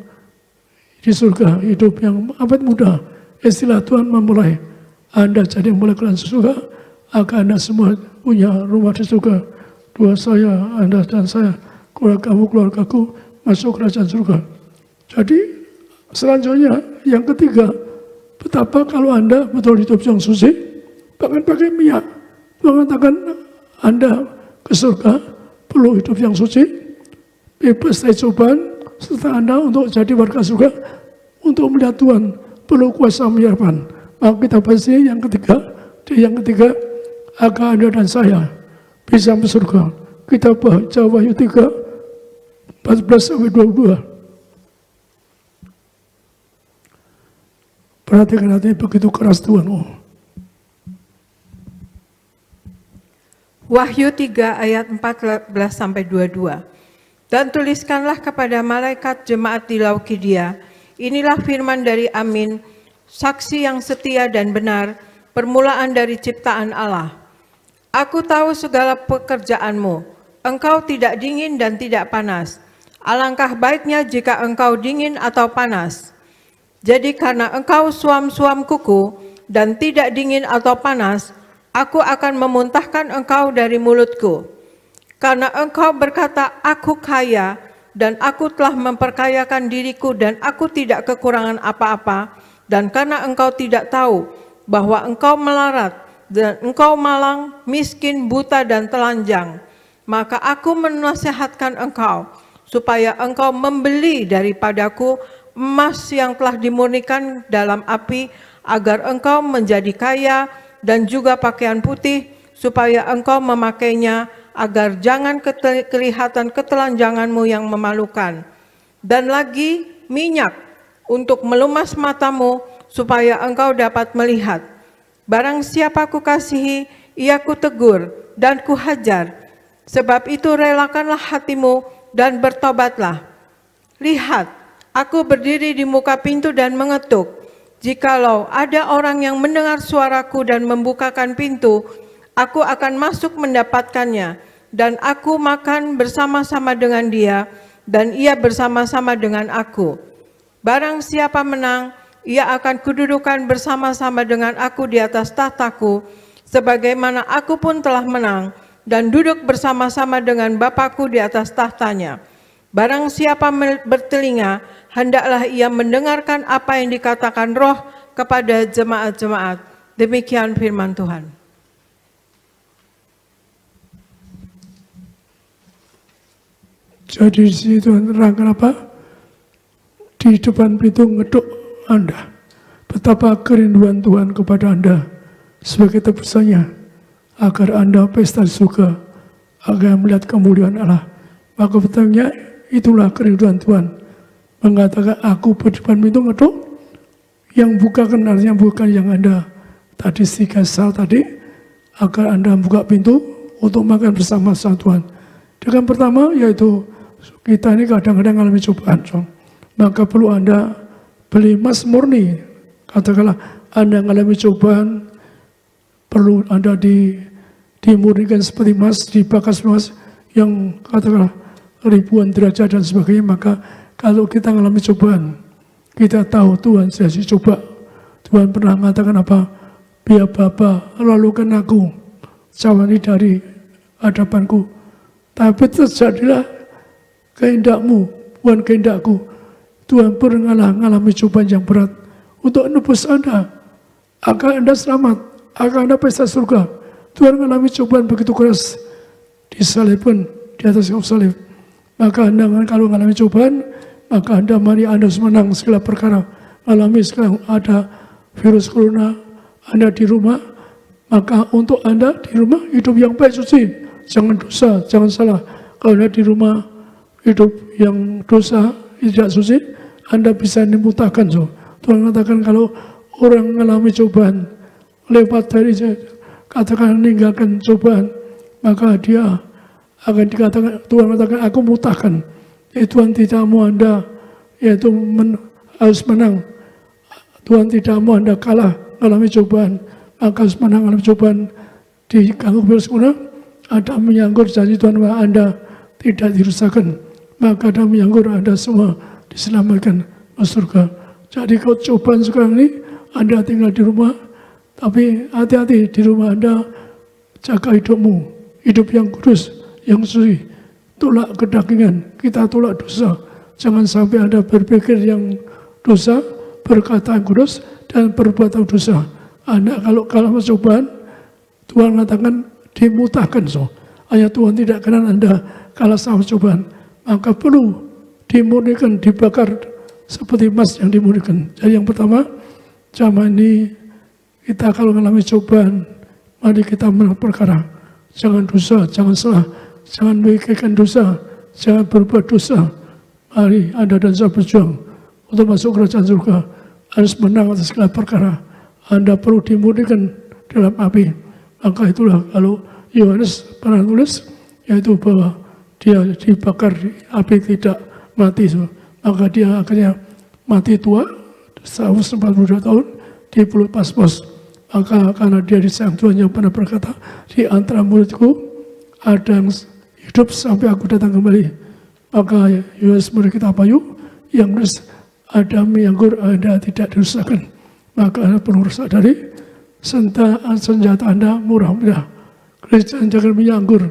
di surga, hidup yang abad muda. Istilah Tuhan memulai. Anda jadi mulai ke surga, agar Anda semua punya rumah di surga. Dua saya, Anda dan saya, keluarga kamu, keluargaku, masuk kerajaan surga. Jadi selanjutnya yang ketiga, betapa kalau Anda betul hidup yang suci, bahkan pakai minyak, mengatakan Anda ke surga perlu hidup yang suci, bebas dari cobaan, serta Anda untuk jadi warga surga, untuk melihat Tuhan perlu kuasa menyerpan. Maka kita pasti yang ketiga, yang ketiga agar Anda dan saya bisa masuk surga. Kita baca Wahyu tiga, empat belas sampai dua puluh dua. Perhatikan hati begitu keras Tuhan. Oh. Wahyu tiga ayat empat belas sampai dua puluh dua. Dan tuliskanlah kepada malaikat jemaat di Laodikia, inilah firman dari Amin, saksi yang setia dan benar, permulaan dari ciptaan Allah. Aku tahu segala pekerjaanmu, engkau tidak dingin dan tidak panas. Alangkah baiknya jika engkau dingin atau panas. Jadi karena engkau suam-suam kuku dan tidak dingin atau panas, aku akan memuntahkan engkau dari mulutku. Karena engkau berkata, aku kaya, dan aku telah memperkayakan diriku, dan aku tidak kekurangan apa-apa, dan karena engkau tidak tahu bahwa engkau melarat, dan engkau malang, miskin, buta, dan telanjang, maka aku menasihatkan engkau, supaya engkau membeli daripadaku emas yang telah dimurnikan dalam api, agar engkau menjadi kaya, dan juga pakaian putih, supaya engkau memakainya, agar jangan kelihatan ketelanjanganmu yang memalukan. Dan lagi minyak untuk melumas matamu, supaya engkau dapat melihat. Barang siapa kukasihi, ia kutegur dan kuhajar. Sebab itu relakanlah hatimu dan bertobatlah. Lihat, aku berdiri di muka pintu dan mengetuk. Jikalau ada orang yang mendengar suaraku dan membukakan pintu, aku akan masuk mendapatkannya, dan aku makan bersama-sama dengan dia, dan ia bersama-sama dengan aku. Barang siapa menang, ia akan kududukan bersama-sama dengan aku di atas tahtaku, sebagaimana aku pun telah menang, dan duduk bersama-sama dengan Bapakku di atas tahtanya. Barang siapa bertelinga, hendaklah ia mendengarkan apa yang dikatakan Roh kepada jemaat-jemaat. Demikian firman Tuhan. Jadi di sini Tuhan terangkan apa? Di depan pintu ngeduk Anda. Betapa kerinduan Tuhan kepada Anda sebagai tebusannya, agar Anda pesta di surga, agar melihat kemuliaan Allah. Maka betulnya itulah kerinduan Tuhan. Mengatakan aku di depan pintu ngeduk, yang buka kenalnya bukan yang Anda tadi tiga sal tadi, agar Anda buka pintu untuk makan bersama sama Tuhan. Dengan pertama yaitu kita ini kadang-kadang mengalami cobaan, so. Maka perlu Anda beli emas murni. Katakanlah Anda mengalami cobaan, perlu Anda di, dimurnikan seperti emas, dibakar emas yang katakanlah ribuan derajat dan sebagainya. Maka kalau kita mengalami cobaan, kita tahu Tuhan saya coba. Tuhan pernah mengatakan apa? Biar Bapa lalukan aku, jauhi dari hadapanku. Tapi terjadilah kehendakmu, bukan kehendakku. Tuhan pernah mengalami cobaan yang berat untuk menebus Anda, agar Anda selamat, agar Anda pesta surga. Tuhan mengalami cobaan begitu keras, disalibkan di atas kayu salib. Maka Anda kalau mengalami cobaan, maka Anda mari Anda harus menang segala perkara. Alami sekarang ada virus corona, Anda di rumah, maka untuk Anda di rumah hidup yang baik suci, jangan dosa, jangan salah. Kalau Anda di rumah hidup yang dosa, tidak suci, Anda bisa dimutahkan. So. Tuhan katakan kalau orang mengalami cobaan, lewat dari katakan meninggalkan cobaan, maka dia akan dikatakan, Tuhan katakan aku mutahkan. Ya, Tuhan tidak mau Anda yaitu men, harus menang. Tuhan tidak mau Anda kalah mengalami cobaan, maka harus menang mengalami cobaan. Di kangkung virus corona ada menyangkut janji Tuhan bahwa Anda tidak dirusakkan, maka ada menyangkut Anda semua diselamatkan ke surga. Jadi kalau cobaan sekarang ini Anda tinggal di rumah, tapi hati-hati di rumah Anda, jaga hidupmu, hidup yang kudus, yang suci, tolak kedagingan, kita tolak dosa. Jangan sampai Anda berpikir yang dosa, berkata yang kudus, dan perbuatan dosa. Anda kalau kalah cobaan, Tuhan katakan dimutahkan. So. Hanya Tuhan tidak kenal Anda kalah sama cobaan, maka perlu dimurnikan, dibakar seperti emas yang dimurnikan. Jadi yang pertama, zaman ini kita kalau mengalami cobaan, mari kita menang perkara. Jangan dosa, jangan salah, jangan memikirkan dosa, jangan berbuat dosa. Mari Anda dan saya berjuang untuk masuk kerajaan surga, harus menang atas segala perkara. Anda perlu dimurnikan dalam api. Maka itulah kalau Yohanes pernah tulis, yaitu bahwa dia dibakar di api tidak mati. So. Maka dia akhirnya mati tua, seratus empat puluh dua tahun, di Pulau Patmos. Maka karena dia disayang Tuhan yang pernah berkata, di antara muridku ada yang hidup sampai aku datang kembali. Maka Yohanes murid kita apa yuk? Yang nulis ada miyanggur Anda tidak dirusakkan. Maka Anda perlu rusak dari senjata, senjata Anda murah-murah. Kristen jangan miyanggur.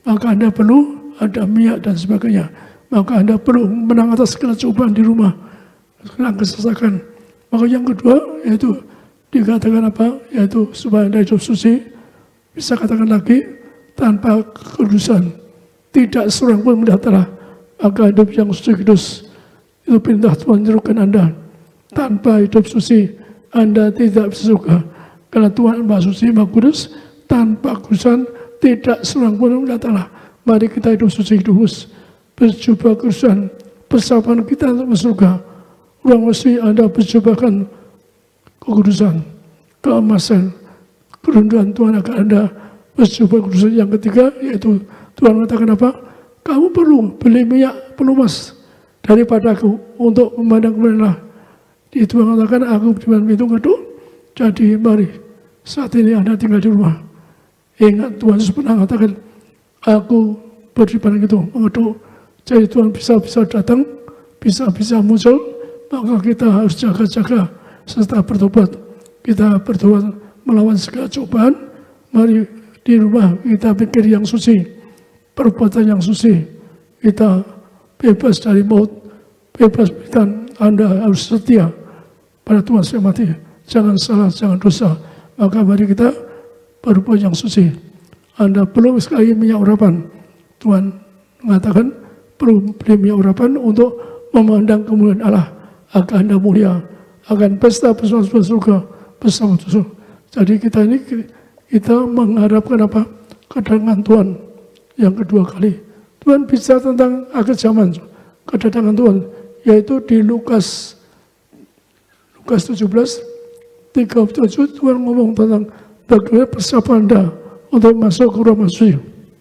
maka Anda perlu ada minyak dan sebagainya. Maka Anda perlu menang atas segala cobaan di rumah, segala kesesakan. Maka yang kedua yaitu dikatakan apa? Yaitu supaya Anda hidup suci, bisa katakan lagi, tanpa kekudusan. Tidak seorang pun melihatlah, maka hidup yang suci kudus. Itu perintah Tuhan menyerukan Anda. Tanpa hidup suci, Anda tidak bisa surga. Karena Tuhan Maha Suci, Maha Kudus, tanpa kudusan, tidak seorang pun melihatlah. Mari kita hidup suci kudus, berjubah kudusan, persiapan kita untuk masuk surga. Ruang mesti Anda berjubahkan kekudusan, keemasan, kerunduhan Tuhan akan Anda berjubah kudusan. Yang ketiga yaitu Tuhan mengatakan apa? Kamu perlu beli minyak pelumas daripada aku untuk memandang kemuliaan. Di Tuhan mengatakan aku dengan itu ngeduk. Jadi mari saat ini Anda tinggal di rumah, ingat Tuhan Yesus pernah mengatakan aku beribadah itu mengeduk. Jadi Tuhan bisa-bisa datang, bisa-bisa muncul. Maka kita harus jaga-jaga serta bertobat. Kita bertobat melawan segala cobaan. Mari di rumah kita pikir yang suci, perbuatan yang suci. Kita bebas dari maut, bebas dan Anda harus setia pada Tuhan yang mati. Jangan salah, jangan dosa. Maka mari kita berbuat yang suci. Anda perlu sekali minyak urapan. Tuhan mengatakan perlu beli minyak urapan untuk memandang kemuliaan Allah. Akan Anda mulia, akan pesta bersama surga bersama Tuhan. Jadi kita ini kita mengharapkan apa? Kedatangan Tuhan yang kedua kali. Tuhan bicara tentang akhir zaman, kedatangan Tuhan, yaitu di Lukas Lukas tujuh belas tiga puluh tujuh. Tuhan ngomong tentang bagaimana persiapan Anda untuk masuk ke ruang suci.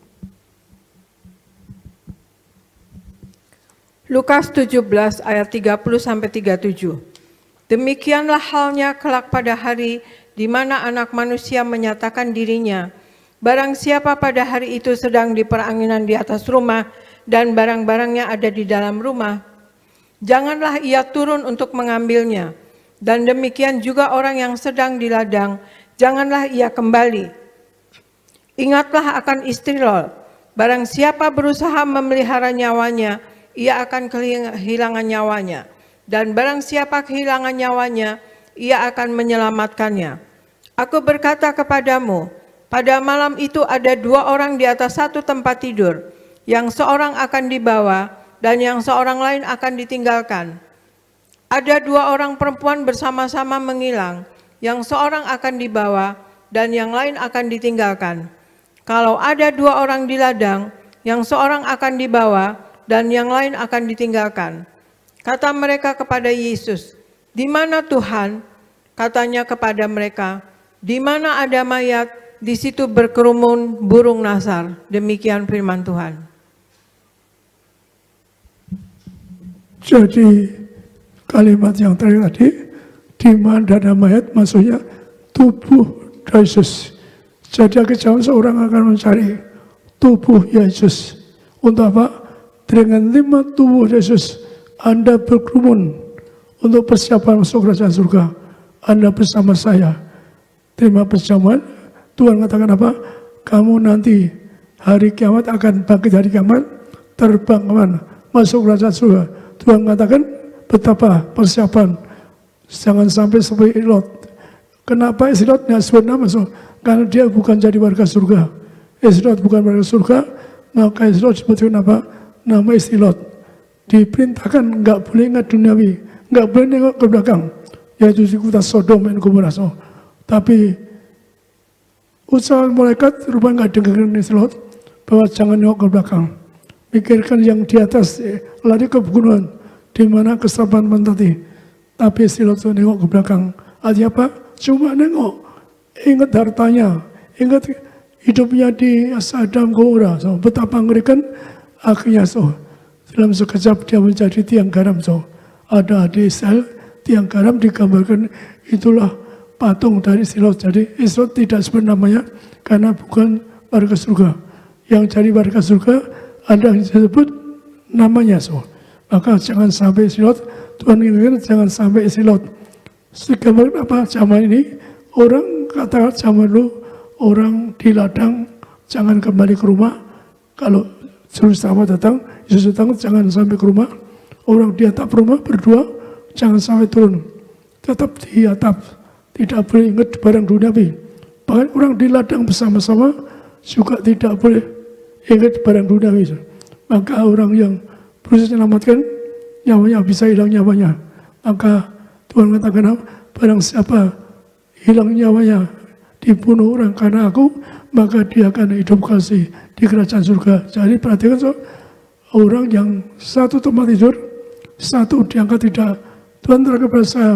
Lukas tujuh belas ayat tiga puluh sampai tiga puluh tujuh. Demikianlah halnya kelak pada hari di mana Anak Manusia menyatakan dirinya. Barang siapa pada hari itu sedang di peranginan di atas rumah dan barang-barangnya ada di dalam rumah, janganlah ia turun untuk mengambilnya. Dan demikian juga orang yang sedang di ladang, janganlah ia kembali. Ingatlah akan istri Lot. Barang siapa berusaha memelihara nyawanya, ia akan kehilangan nyawanya. Dan barang siapa kehilangan nyawanya, ia akan menyelamatkannya. Aku berkata kepadamu, pada malam itu ada dua orang di atas satu tempat tidur, yang seorang akan dibawa dan yang seorang lain akan ditinggalkan. Ada dua orang perempuan bersama-sama mengilang, yang seorang akan dibawa dan yang lain akan ditinggalkan. Kalau ada dua orang di ladang, yang seorang akan dibawa dan yang lain akan ditinggalkan. Kata mereka kepada Yesus, "Di mana Tuhan?" Katanya kepada mereka, "Di mana ada mayat, di situ berkerumun burung nasar." Demikian firman Tuhan. Jadi kalimat yang terakhir tadi, di mana ada mayat, maksudnya tubuh Yesus. Jadi akhirnya seorang akan mencari tubuh Yesus. Untuk apa? Dengan lima tubuh Yesus, Anda berkerumun untuk persiapan masuk kerajaan surga. Anda bersama saya. Terima perjamuan. Tuhan katakan apa? Kamu nanti hari kiamat akan bangkit hari kiamat, terbang kemana? Masuk kerajaan surga. Tuhan katakan betapa persiapan. Jangan sampai seperti Lot. Kenapa istri Lot tidak sebut nama? Karena dia bukan jadi warga surga. Istri Lot bukan warga surga, maka istri Lot sebutkan apa? Nama istri Lot. Diperintahkan nggak boleh ingat duniawi, nggak boleh nengok ke belakang, yaitu di kota Sodom dan Gomora. Tapi ucapan malaikat rupanya nggak dengarkan istri Lot bahwa jangan nengok ke belakang, pikirkan yang di atas, lari ke pegunungan di mana keselamatan mentati. Tapi istri Lot nengok ke belakang, artinya apa? Cuma nengok, ingat hartanya, ingat hidupnya di Sodom Gomora. So, betapa mengerikan akhirnya. So, dalam sekejap dia menjadi tiang garam. So, ada di Israel tiang garam digambarkan itulah patung dari istri Lot. Jadi istri Lot tidak sebut namanya karena bukan warga surga. Yang jadi warga surga ada yang disebut namanya. So, maka jangan sampai istri Lot. Tuhan ingatkan jangan sampai istri Lot. Segambar apa zaman ini? Orang kata zaman dulu orang di ladang jangan kembali ke rumah Kalau juru selamat datang, Yesus datang, jangan sampai ke rumah. Orang di atap rumah berdua, jangan sampai turun. Tetap di atap, tidak boleh ingat barang duniawi. Bahkan orang di ladang bersama-sama juga tidak boleh ingat barang duniawi. Maka orang yang berusaha menyelamatkan nyawanya bisa hilang nyawanya. Maka Tuhan katakan, barang siapa hilang nyawanya dibunuh orang karena aku, maka dia akan hidup kasih di kerajaan surga. Jadi perhatikan, so, orang yang satu tempat tidur, satu diangkat tidak. Tuhan terangkan kepada saya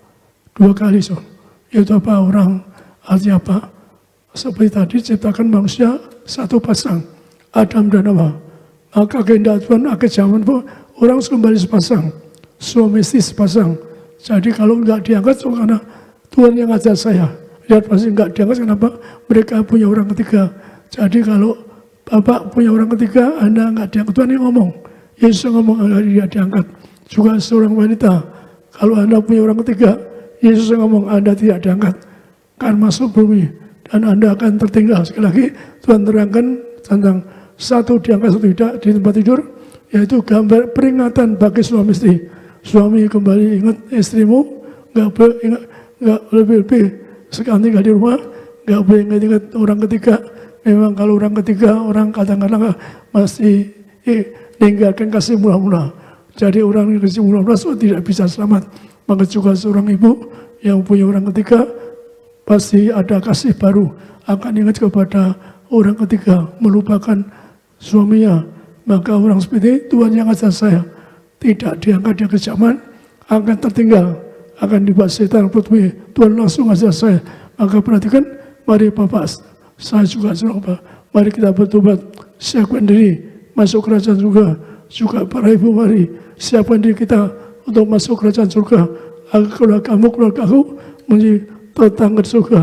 dua kali, so. Yaitu apa orang, artinya apa? Seperti tadi ciptakan manusia satu pasang, Adam dan Hawa. Maka kehendak Tuhan akhir zaman pun orang kembali sepasang, suami istri sepasang. Jadi kalau enggak diangkat, so, karena Tuhan yang ajar saya. Lihat pasti enggak diangkat, kenapa? Mereka punya orang ketiga. Jadi kalau Bapak punya orang ketiga, Anda enggak diangkat, Tuhan yang ngomong. Yesus yang ngomong, enggak dia diangkat. Juga seorang wanita, kalau Anda punya orang ketiga, Yesus yang ngomong, Anda tidak diangkat. Akan masuk bumi, dan Anda akan tertinggal. Sekali lagi, Tuhan terangkan tentang satu diangkat, satu tidak di tempat tidur, yaitu gambar peringatan bagi suami istri. Suami kembali ingat istrimu, enggak boleh ingat, enggak lebih-lebih sekarang tinggal di rumah, enggak boleh ingat-ingat orang ketiga. Memang kalau orang ketiga, orang kadang-kadang masih eh, meninggalkan kasih mula-mula. Jadi orang yang kasih mula-mula tidak bisa selamat. Maka juga seorang ibu yang punya orang ketiga, pasti ada kasih baru. Akan ingat kepada orang ketiga, melupakan suaminya. Maka orang seperti Tuhan yang ajar saya, tidak diangkat dia kejaman, akan tertinggal, akan dibuat setan perutmu. Tuhan langsung ajar saya. Maka perhatikan, mari Bapak, saya juga seorang Bapak, mari kita bertobat, siapkan diri, masuk kerajaan surga. Juga para ibu, mari siapkan diri kita untuk masuk kerajaan surga. Agar keluarga kamu, keluarga aku menjadi tetangga surga.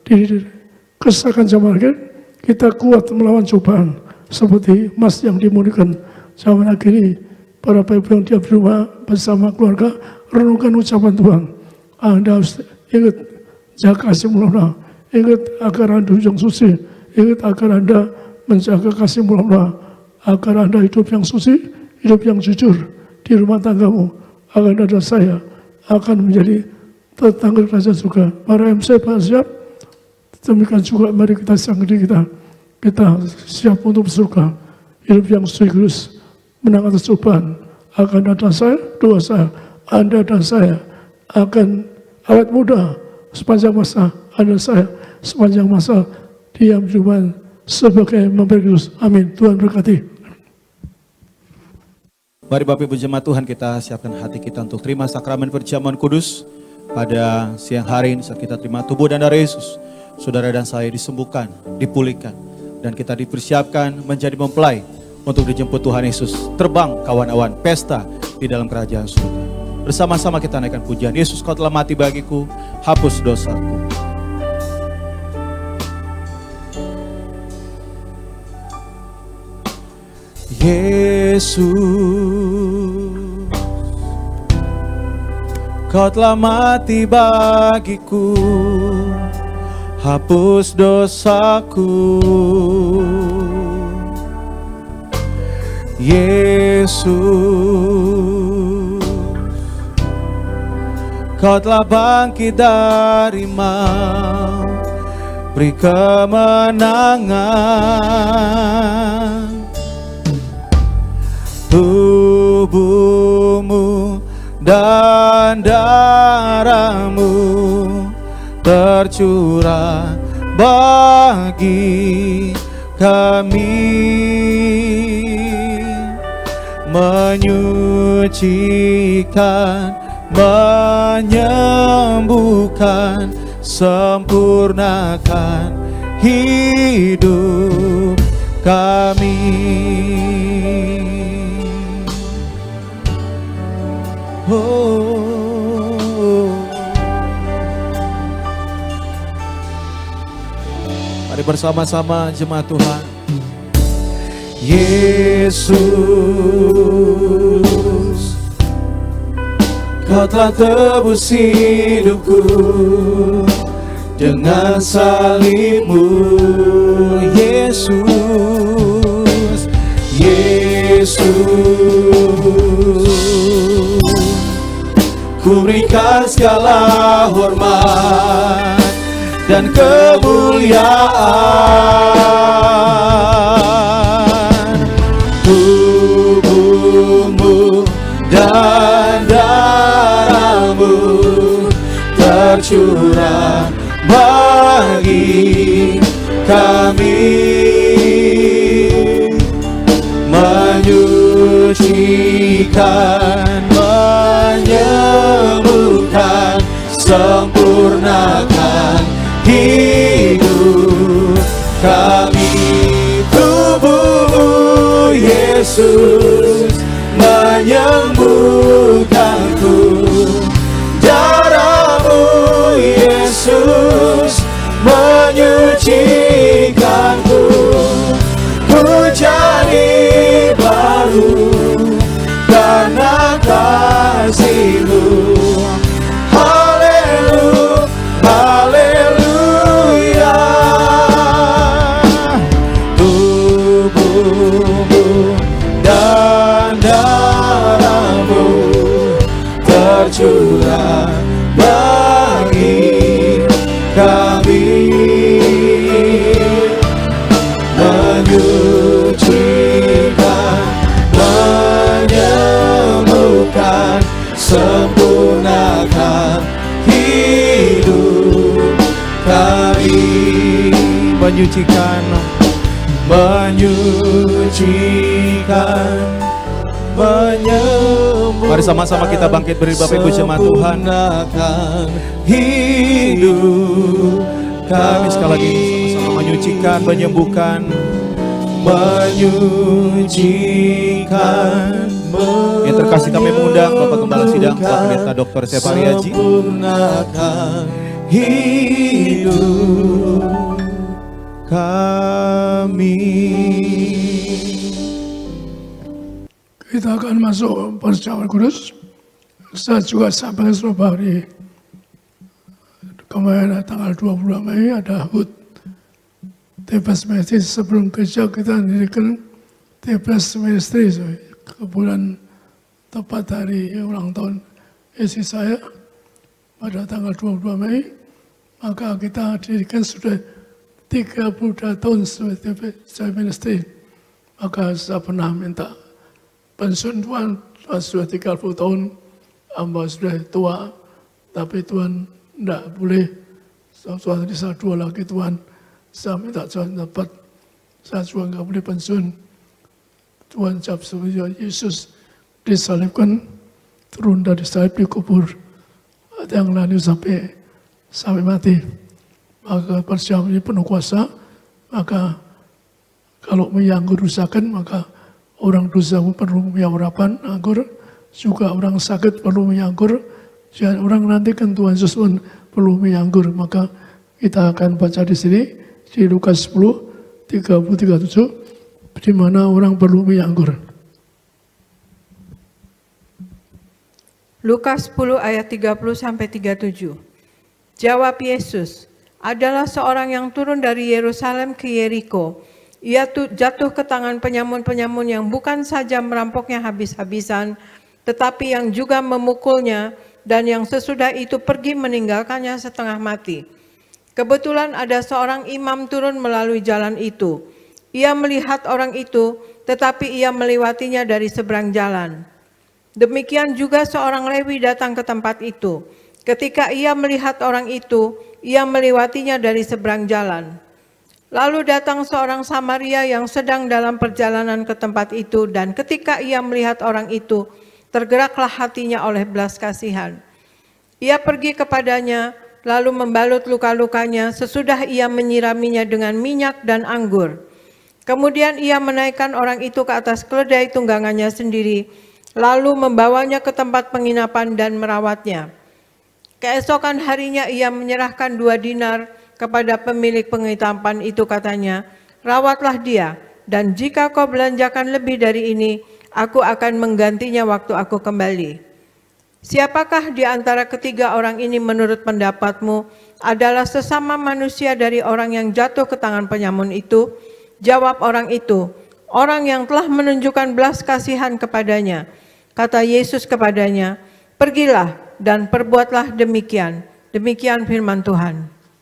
Dikesahkan zaman akhir, kita kuat melawan cobaan. Seperti emas yang dimurnikan zaman akhir ini. Para ibu yang diam di rumah bersama keluarga, renungkan ucapan Tuhan. Anda harus ingat jaga kasih mula-mula, ingat agar Anda yang suci, ingat agar Anda menjaga kasih mula-mula, agar Anda hidup yang suci, hidup yang jujur di rumah tanggamu, agar Anda saya akan menjadi tetangga kerajaan surga. Para M C siap, demikian juga mari kita siapkan diri kita, kita siap untuk surga, hidup yang suci, menang atas cobaan. Akan ada saya, doa saya, Anda dan saya akan awet muda sepanjang masa, Anda saya sepanjang masa diam di rumah sebagai memberi Kristus. Amin. Tuhan berkati. Mari Bapak Ibu jemaat Tuhan, kita siapkan hati kita untuk terima sakramen perjamuan kudus pada siang hari ini saat kita terima tubuh dan darah Yesus. Saudara dan saya disembuhkan, dipulihkan, dan kita dipersiapkan menjadi mempelai untuk dijemput Tuhan Yesus. Terbang kawan awan, pesta di dalam kerajaan surga. Bersama-sama kita naikkan pujian. Yesus, Kau telah mati bagiku, hapus dosaku. Yesus, Kau telah mati bagiku, hapus dosaku. Yesus, Kau telah bangkit dari maut, beri kemenangan. Tubuhmu dan darahmu tercurah bagi kami, menyucikan, menyembuhkan, sempurnakan hidup kami. Oh, mari bersama-sama jemaat Tuhan. Yesus, Kau telah tebus hidupku dengan salib-Mu. Yesus, Yesus. Ku berikan segala hormat dan kemuliaan, tubuhmu dan darahmu tercurah bagi kami, menyucikan, menyembuhkan, sempurnakan hidup kami. Tubuhmu Yesus menyembuhkanku, darahmu Yesus menyucikanku. Ku jadi baru karena kasih-Mu. Haleluya, haleluya. Tubuhmu dan darahmu tercurah bagi kami, menyucikan, menyembuhkan, sempurnakan hidup kami. Menyucikan, menyucikan, menyembuhkan. Mari sama-sama kita bangkit beri Bapak Ibu jemaat Tuhan. Hidup kami sekali lagi sama-sama menyucikan, menyembuhkan, menyucikan. Yang terkasih kami mengundang Bapak Gembala Sidang, Bapak Pendeta Doktor Stefan Yaji. Hidup kami. Kita akan masuk perjamuan kudus. Saya juga sampaikan beberapa hari kemarin tanggal dua puluh dua Mei ada H U T T P S Ministry. Sebelum kerja kita mendirikan T P S Ministry ke bulan tepat hari ulang tahun istri saya pada tanggal dua puluh dua Mei. Maka kita dirikan sudah tiga puluh dua tahun sebagai T P S Ministry. Maka saya pernah minta pensiun Tuhan, Tuhan sudah tiga puluh tahun, hamba sudah tua, tapi Tuhan tidak boleh. Suatu hari saya dua lagi Tuhan, saya minta Tuhan dapat, saya juga nggak boleh pensiun. Tuhan jawab sebagai Yesus disalibkan, turun dari salib dikubur, ada yang lanjut sampai sampai mati. Maka persiapan ini penuh kuasa, maka kalau menyanggur rusakan, maka orang dosa perlu menyangurapan anggur, juga orang sakit perlu menyanggur, jangan orang nantikan Tuhan Yesus pun perlu menyanggur. Maka kita akan baca di sini di Lukas sepuluh, tiga puluh tiga puluh tujuh, di mana orang perlu menyanggur. Lukas sepuluh ayat tiga puluh sampai tiga puluh tujuh. Jawab Yesus, adalah seorang yang turun dari Yerusalem ke Yeriko. Ia jatuh ke tangan penyamun-penyamun yang bukan saja merampoknya habis-habisan, tetapi yang juga memukulnya, dan yang sesudah itu pergi meninggalkannya setengah mati. Kebetulan ada seorang imam turun melalui jalan itu. Ia melihat orang itu, tetapi ia melewatinya dari seberang jalan. Demikian juga seorang Lewi datang ke tempat itu. Ketika ia melihat orang itu, ia melewatinya dari seberang jalan. Lalu datang seorang Samaria yang sedang dalam perjalanan ke tempat itu, dan ketika ia melihat orang itu, tergeraklah hatinya oleh belas kasihan. Ia pergi kepadanya, lalu membalut luka-lukanya, sesudah ia menyiraminya dengan minyak dan anggur. Kemudian ia menaikkan orang itu ke atas keledai tunggangannya sendiri, lalu membawanya ke tempat penginapan dan merawatnya. Keesokan harinya ia menyerahkan dua dinar kepada pemilik penginapan itu, katanya, rawatlah dia, dan jika kau belanjakan lebih dari ini, aku akan menggantinya waktu aku kembali. Siapakah di antara ketiga orang ini menurut pendapatmu adalah sesama manusia dari orang yang jatuh ke tangan penyamun itu? Jawab orang itu, orang yang telah menunjukkan belas kasihan kepadanya. Kata Yesus kepadanya, pergilah dan perbuatlah demikian. Demikian firman Tuhan.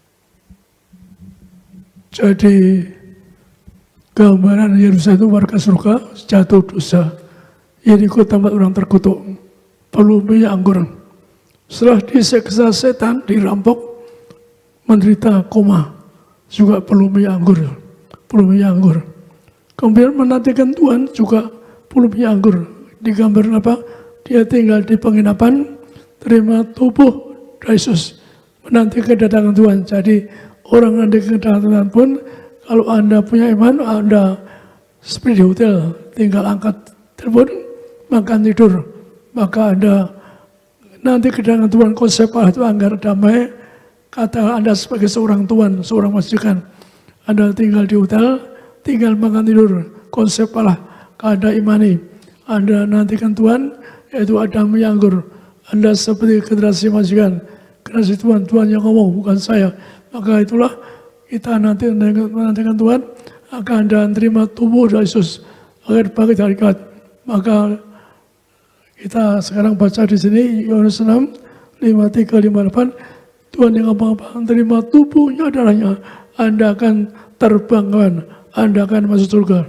Jadi gambaran Yerusalem itu warga surga jatuh dosa. Yeriko tempat orang terkutuk, perlu minyak anggur. Setelah diseksa setan, dirampok, menderita koma, juga perlu minyak anggur. Perlu minyak anggur. Kemudian menantikan Tuhan juga perlu minyak anggur. Digambar apa? Dia tinggal di penginapan, terima tubuh Yesus, menanti kedatangan Tuhan. Jadi orang nanti kedatangan Tuhan pun, kalau Anda punya iman, Anda seperti di hotel, tinggal angkat telepon, makan tidur, maka Anda nanti kedatangan Tuhan. Konsep Allah itu agar damai. Kata Anda sebagai seorang Tuhan, seorang majikan, Anda tinggal di hotel, tinggal makan tidur. Konsep Allah, Anda imani, Anda nantikan Tuhan, yaitu ada minyak anggur. Anda seperti generasi majikan, generasi Tuhan, Tuhan yang ngomong, bukan saya. Maka itulah kita nanti menantikan Tuhan, akan Anda terima tubuh Yesus agar bangkit hari kiamat. Maka kita sekarang baca di sini Yohanes enam, lima puluh tiga, lima puluh delapan, Tuhan yang apa-apa, terima tubuhnya, darahnya, Anda akan terbang, Anda akan masuk surga.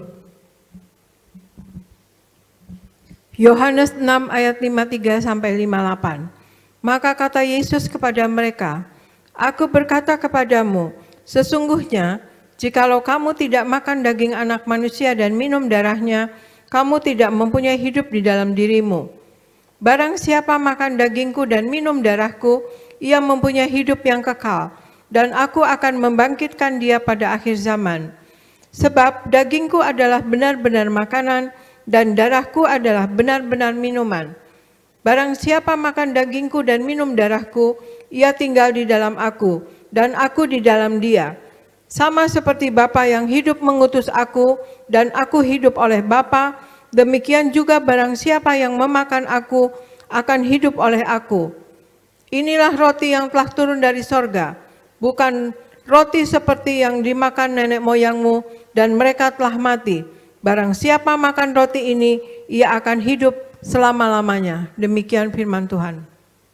Yohanes enam ayat lima puluh tiga sampai lima puluh delapan. Maka kata Yesus kepada mereka, Aku berkata kepadamu, sesungguhnya jikalau kamu tidak makan daging anak manusia dan minum darahnya, kamu tidak mempunyai hidup di dalam dirimu. Barang siapa makan dagingku dan minum darahku, ia mempunyai hidup yang kekal, dan aku akan membangkitkan dia pada akhir zaman. Sebab dagingku adalah benar-benar makanan, dan darahku adalah benar-benar minuman. Barang siapa makan dagingku dan minum darahku, ia tinggal di dalam aku, dan aku di dalam dia. Sama seperti Bapa yang hidup mengutus aku, dan aku hidup oleh Bapa, demikian juga barang siapa yang memakan aku, akan hidup oleh aku. Inilah roti yang telah turun dari sorga, bukan roti seperti yang dimakan nenek moyangmu, dan mereka telah mati. Barang siapa makan roti ini, ia akan hidup selama-lamanya. Demikian firman Tuhan.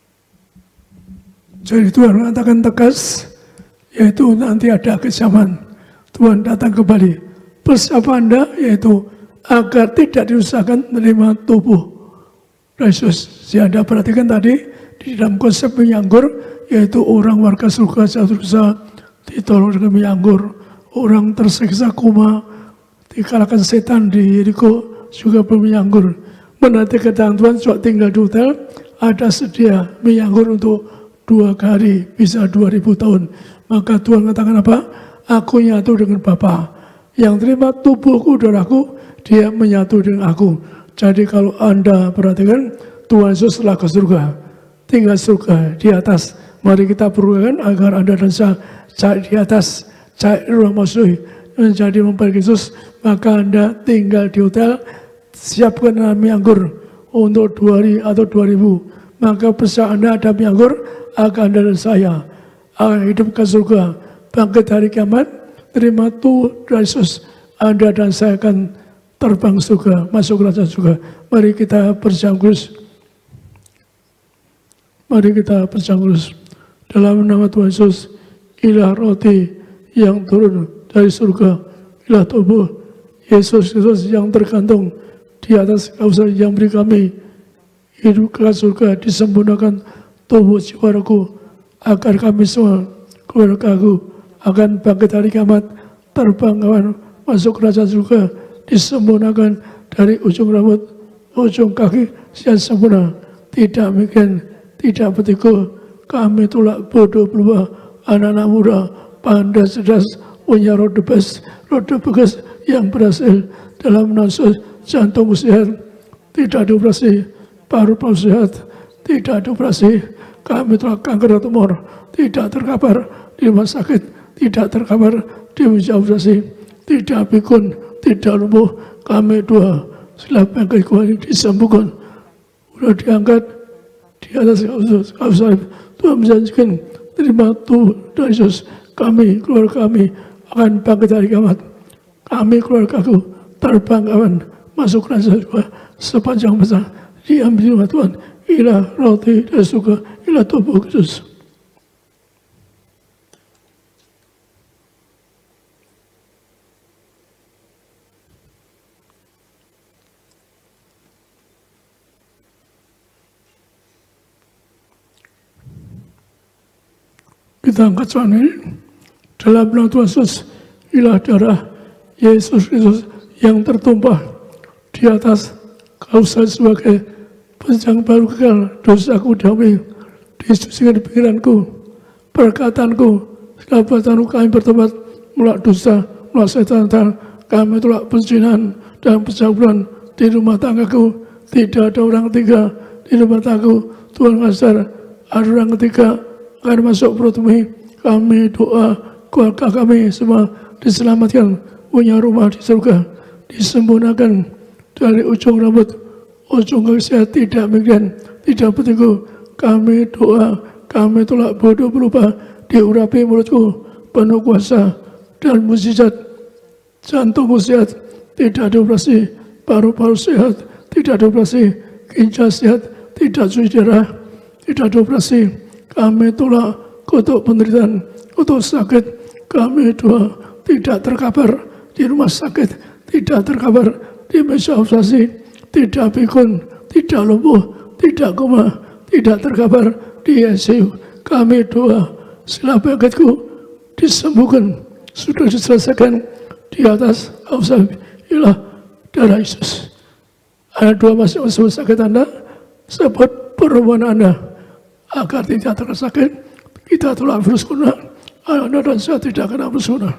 Jadi Tuhan mengatakan tegas, yaitu nanti ada akhir zaman, Tuhan datang kembali. Persiapan Anda yaitu agar tidak diusahakan menerima tubuh Yesus. Si Anda perhatikan tadi, di dalam konsep minyak anggur, yaitu orang warga surga jatuh dosa, ditolong dengan minyak anggur. Orang tersiksa koma, dikalahkan setan di Yeriko, juga berminyak anggur. Menanti kedatangan Tuhan, juga tinggal di hotel, ada sedia minyak anggur untuk dua hari, bisa dua ribu tahun. Maka Tuhan katakan apa? Aku nyatu dengan Bapa. Yang terima tubuhku, darahku, dia menyatu dengan aku. Jadi kalau Anda perhatikan, Tuhan Yesus telah ke surga, tinggal surga di atas. Mari kita perlukan agar Anda dan saya cari di atas, cari ruang masuk, menjadi memperbaiki Yesus. Maka Anda tinggal di hotel, siapkan minyak anggur untuk dua hari atau dua ribu. Maka bersama Anda ada minyak anggur, akan Anda dan saya akan hidup ke surga, bangkit hari kiamat, terima tubuh Yesus. Anda dan saya akan terbang surga, masuk kerajaan surga. Mari kita berjangkus. Mari kita berjangkus. Dalam nama Tuhan Yesus, inilah roti yang turun dari surga, inilah tubuh Yesus Kristus yang tergantung di atas kawasan yang beri kami hidup ke surga, disempurnakan tubuh jiwa rohku, agar kami semua keluarga aku akan bangkit hari kiamat, terbang kawan masuk kerajaan surga, disempurnakan dari ujung rambut ujung kaki yang sempurna. Tidak mungkin, tidak bertiku, kami tulak bodoh berubah, anak-anak muda pandai cerdas, punya roda bebas, roda bekas yang berhasil dalam nasus jantung sehat, tidak dioperasi, paru-paru sehat, tidak dioperasi. Kami telah kanker tumor, tidak terkabar di rumah sakit, tidak terkabar di meja operasi, tidak pikun, tidak lumpuh. Kami dua setelah penyakit kuali disembuhkan, sudah diangkat di atas kawasan. Tuhan menjanjikan terima tubuh dari Yesus. Kami, keluarga kami akan bangkit hari kiamat. Kami, keluarga aku, terbang kawan, masuk kerajaan surga sepanjang masa, diambil oleh Tuhan, ilah roti dan surga, ilah tubuh Kristus. Kita angkat suara ini dalam nama Tuhan Yesus, ilah darah Yesus Kristus yang tertumpah di atas kausah sebagai penjang baru kekal dosaku damai, disucikan pikiranku, perkataanku, segala perbuatanku kami bertobat melak dosa, melak setan, kami tolak perzinahan dan percabulan di rumah tanggaku, tidak ada orang ketiga di rumah tanggaku, Tuhan ngasar ada orang ketiga akan masuk perut kami, kami doa keluarga kami semua diselamatkan, punya rumah di surga, disempurnakan dari ujung rambut, ujung kaki saya tidak migran, tidak bertiku, kami doa, kami tolak bodoh berubah, diurapi mulutku, penuh kuasa dan mujizat, jantungku sehat, tidak ada operasi, paru-paru sehat, tidak ada operasi, ginjal sehat, tidak cuci darah, tidak ada operasi, kami tolak kutuk penderitaan, kutuk sakit, kami doa tidak terkabar di rumah sakit, tidak terkabar di meja operasi, tidak pikun, tidak lumpuh, tidak koma, tidak terkabar di I C U. Kami doa segala penyakitku disembuhkan, sudah diselesaikan di atas kausah ilah darah Yesus. Ada dua masing-masing sakit Anda, sebut permohonan Anda agar tidak tersakit, kita tolak virus corona, Anda dan saya tidak kena virus corona.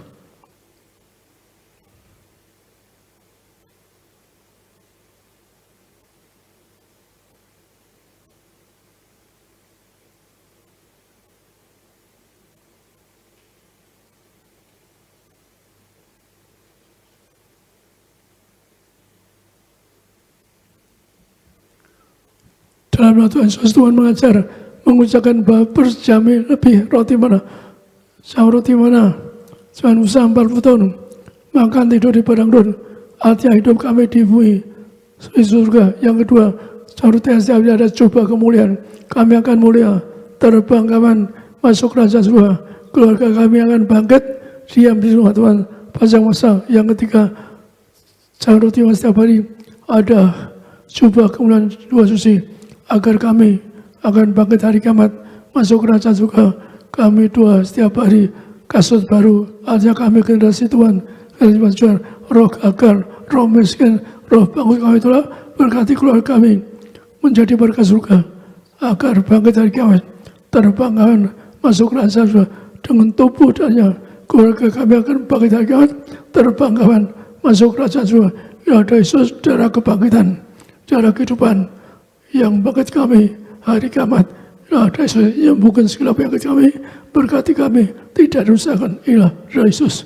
Dalam nama Tuhan Yesus, Tuhan mengajar mengucapkan bahwa perjami lebih roti mana, sahur roti mana, Tuhan usaha empat puluh tahun, makan tidur di padang gurun, artinya hidup kami di bumi, di surga. Yang kedua, sahur tiap ada coba kemuliaan, kami akan mulia, terbang kawan, masuk kerajaan surga, keluarga kami akan bangkit, diam di rumah Tuhan, panjang masa. Yang ketiga, sahur roti mana setiap hari, ada coba kemuliaan dua suci, agar kami akan bangkit hari kiamat, masuk kerajaan surga. Kami doa setiap hari, kasut baru, artinya kami generasi Tuhan, generasi Tuhan, roh gagal, roh miskin, roh bangun kami telah berkati keluarga kami, menjadi berkat surga, agar bangkit hari kiamat, terbang kami masuk kerajaan surga, dengan tubuh dannya, keluarga kami akan bangkit hari kiamat, terbang kami masuk kerajaan surga. Ya ada Yesus, darah kebangkitan, darah kehidupan, yang bangkit kami hari kiamat. Ya ada Yesus yang bukan segala penyakit kami, berkati kami, tidak dirusakkan. Ilah darah Yesus.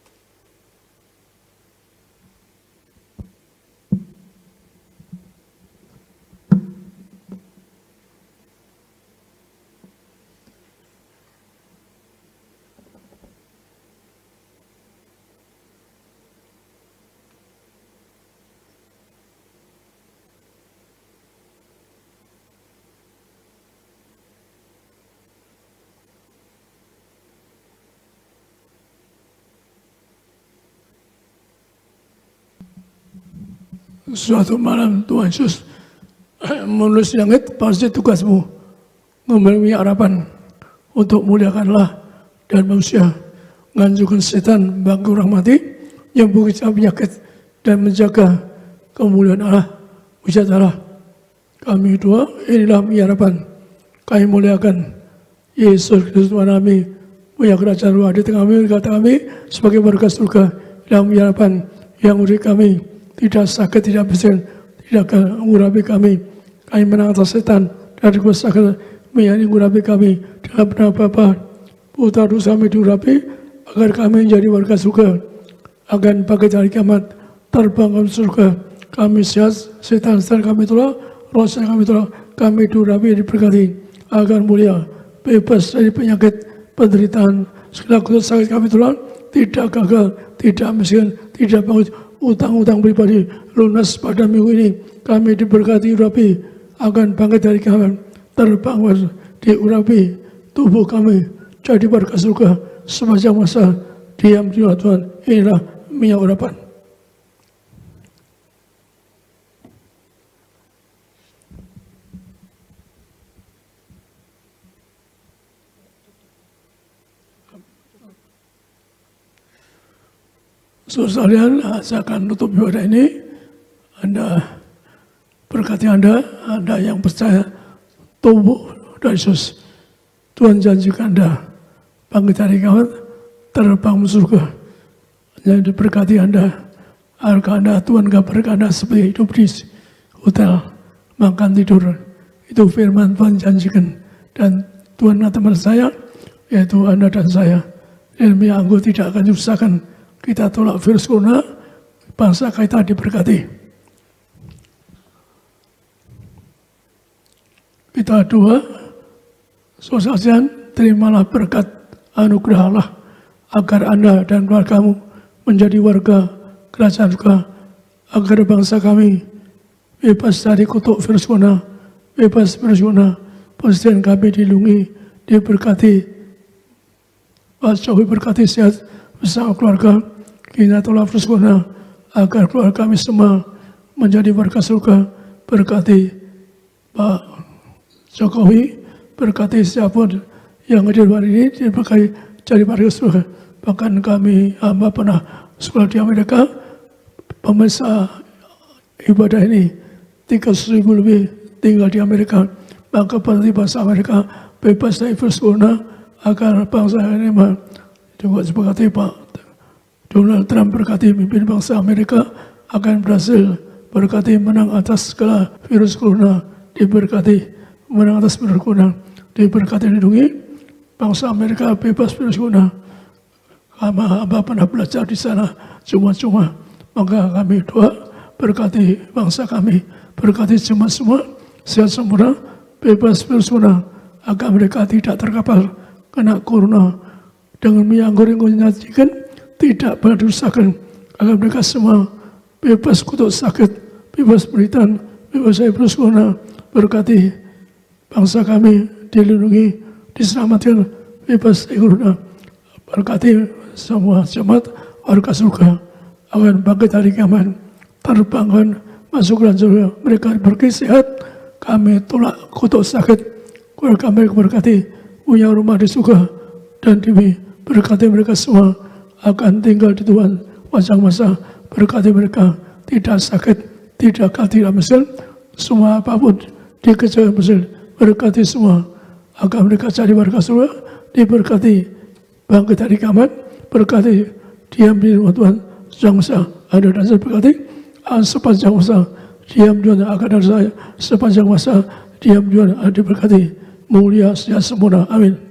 Suatu malam Tuhan Yesus menulis langit, pasti tugasmu memberi harapan untuk muliakanlah dan manusia, menganjurkan setan bangkit orang mati, menyembuhkan penyakit dan menjaga kemuliaan Allah. Mujizat Allah. Kami doa, inilah harapan kami muliakan Yesus Kristus Tuhan kami, punya kerajaan luar di tengah kami, kata kami sebagai berkat surga, yang harapan yang memberi kami tidak sakit, tidak bersin, tidak mengurapi kami. Kami menang atas setan dari kuasa sakit, menyanyi mengurapi kami dalam nama Bapa, Putra, dosa kami diurapi, agar kami menjadi warga surga, agar bangkit hari kiamat, terbang ke surga. Kami sehat, setan-setan kami tolak, roh kami tolak, kami diurapi, diberkati, agar mulia, bebas dari penyakit, penderitaan, segala kutuk sakit kami tolak, tidak gagal, tidak miskin, tidak bangun, utang-utang pribadi lunas pada minggu ini. Kami diberkati urapi akan bangkit dari kami, terbang diurapi tubuh kami jadi warga surga sepanjang masa diam di Tuhan. Inilah minyak urapan. Saudara sekalian, saya akan tutup ibadah ini. Anda berkati Anda, Anda yang percaya tubuh dari Yesus. Tuhan janjikan Anda bangkit dari kami, terbang ke surga. Yang diberkati Anda, harga Anda, Tuhan gambarkan Anda seperti hidup di hotel, makan tidur. Itu firman Tuhan janjikan. Dan Tuhan teman saya, yaitu Anda dan saya, ilmu anggur tidak akan diusahakan. Kita tolak virus corona, bangsa kita diberkati. Kita doa, saudara, terimalah berkat anugerah Allah, agar Anda dan keluargamu menjadi warga kerajaan surga, agar bangsa kami bebas dari kutuk virus corona, bebas virus corona, presiden kami dilindungi, diberkati, Pak Jokowi berkati sehat bersama keluarga. Kita tolak virus corona agar keluarga kami semua menjadi warga surga. Berkati Pak Jokowi, berkati siapapun yang hadir hari ini, diberkati jadi warga surga. Bahkan kami hamba pernah sekolah di Amerika, pemirsa ibadah ini tiga ratus ribu lebih tinggal di Amerika. Maka berarti bangsa Amerika bebas dari virus corona, agar bangsa ini juga seperti Pak Donald Trump berkati mimpin bangsa Amerika akan berhasil, berkati menang atas segala virus corona, diberkati menang atas virus corona, diberkati lindungi bangsa Amerika bebas virus corona. Kami hamba pernah belajar di sana cuma-cuma, maka kami doa berkati bangsa kami, berkati jemaat semua sehat sempurna, bebas virus corona, agar mereka tidak terkapar kena corona. Dengan minyak goreng menyajikan tidak pernah dirusakan, agar mereka semua bebas kutuk sakit, bebas penderitaan, bebas dari virus corona. Berkati bangsa kami dilindungi, diselamatkan, bebas dari corona. Berkati semua jemaat warga surga akan bangkit dari kiamat, terbangkan masuk ke surga. Mereka pergi sehat, kami tolak kutuk sakit. Keluarga mereka berkati punya rumah di surga dan di berkati mereka semua akan tinggal di Tuhan panjang masa. Berkati mereka tidak sakit, tidak kau tidak mesin, semua apapun dikejar mesin. Berkati semua agar mereka cari warga surga, diberkati bangkit dari kiamat. Berkati diam di rumah Tuhan sepanjang masa. Ada dan saya berkati sepanjang masa diam di Tuhan, akan ada saya sepanjang masa diam di Tuhan, diberkati mulia sejahtera sempurna. Amin.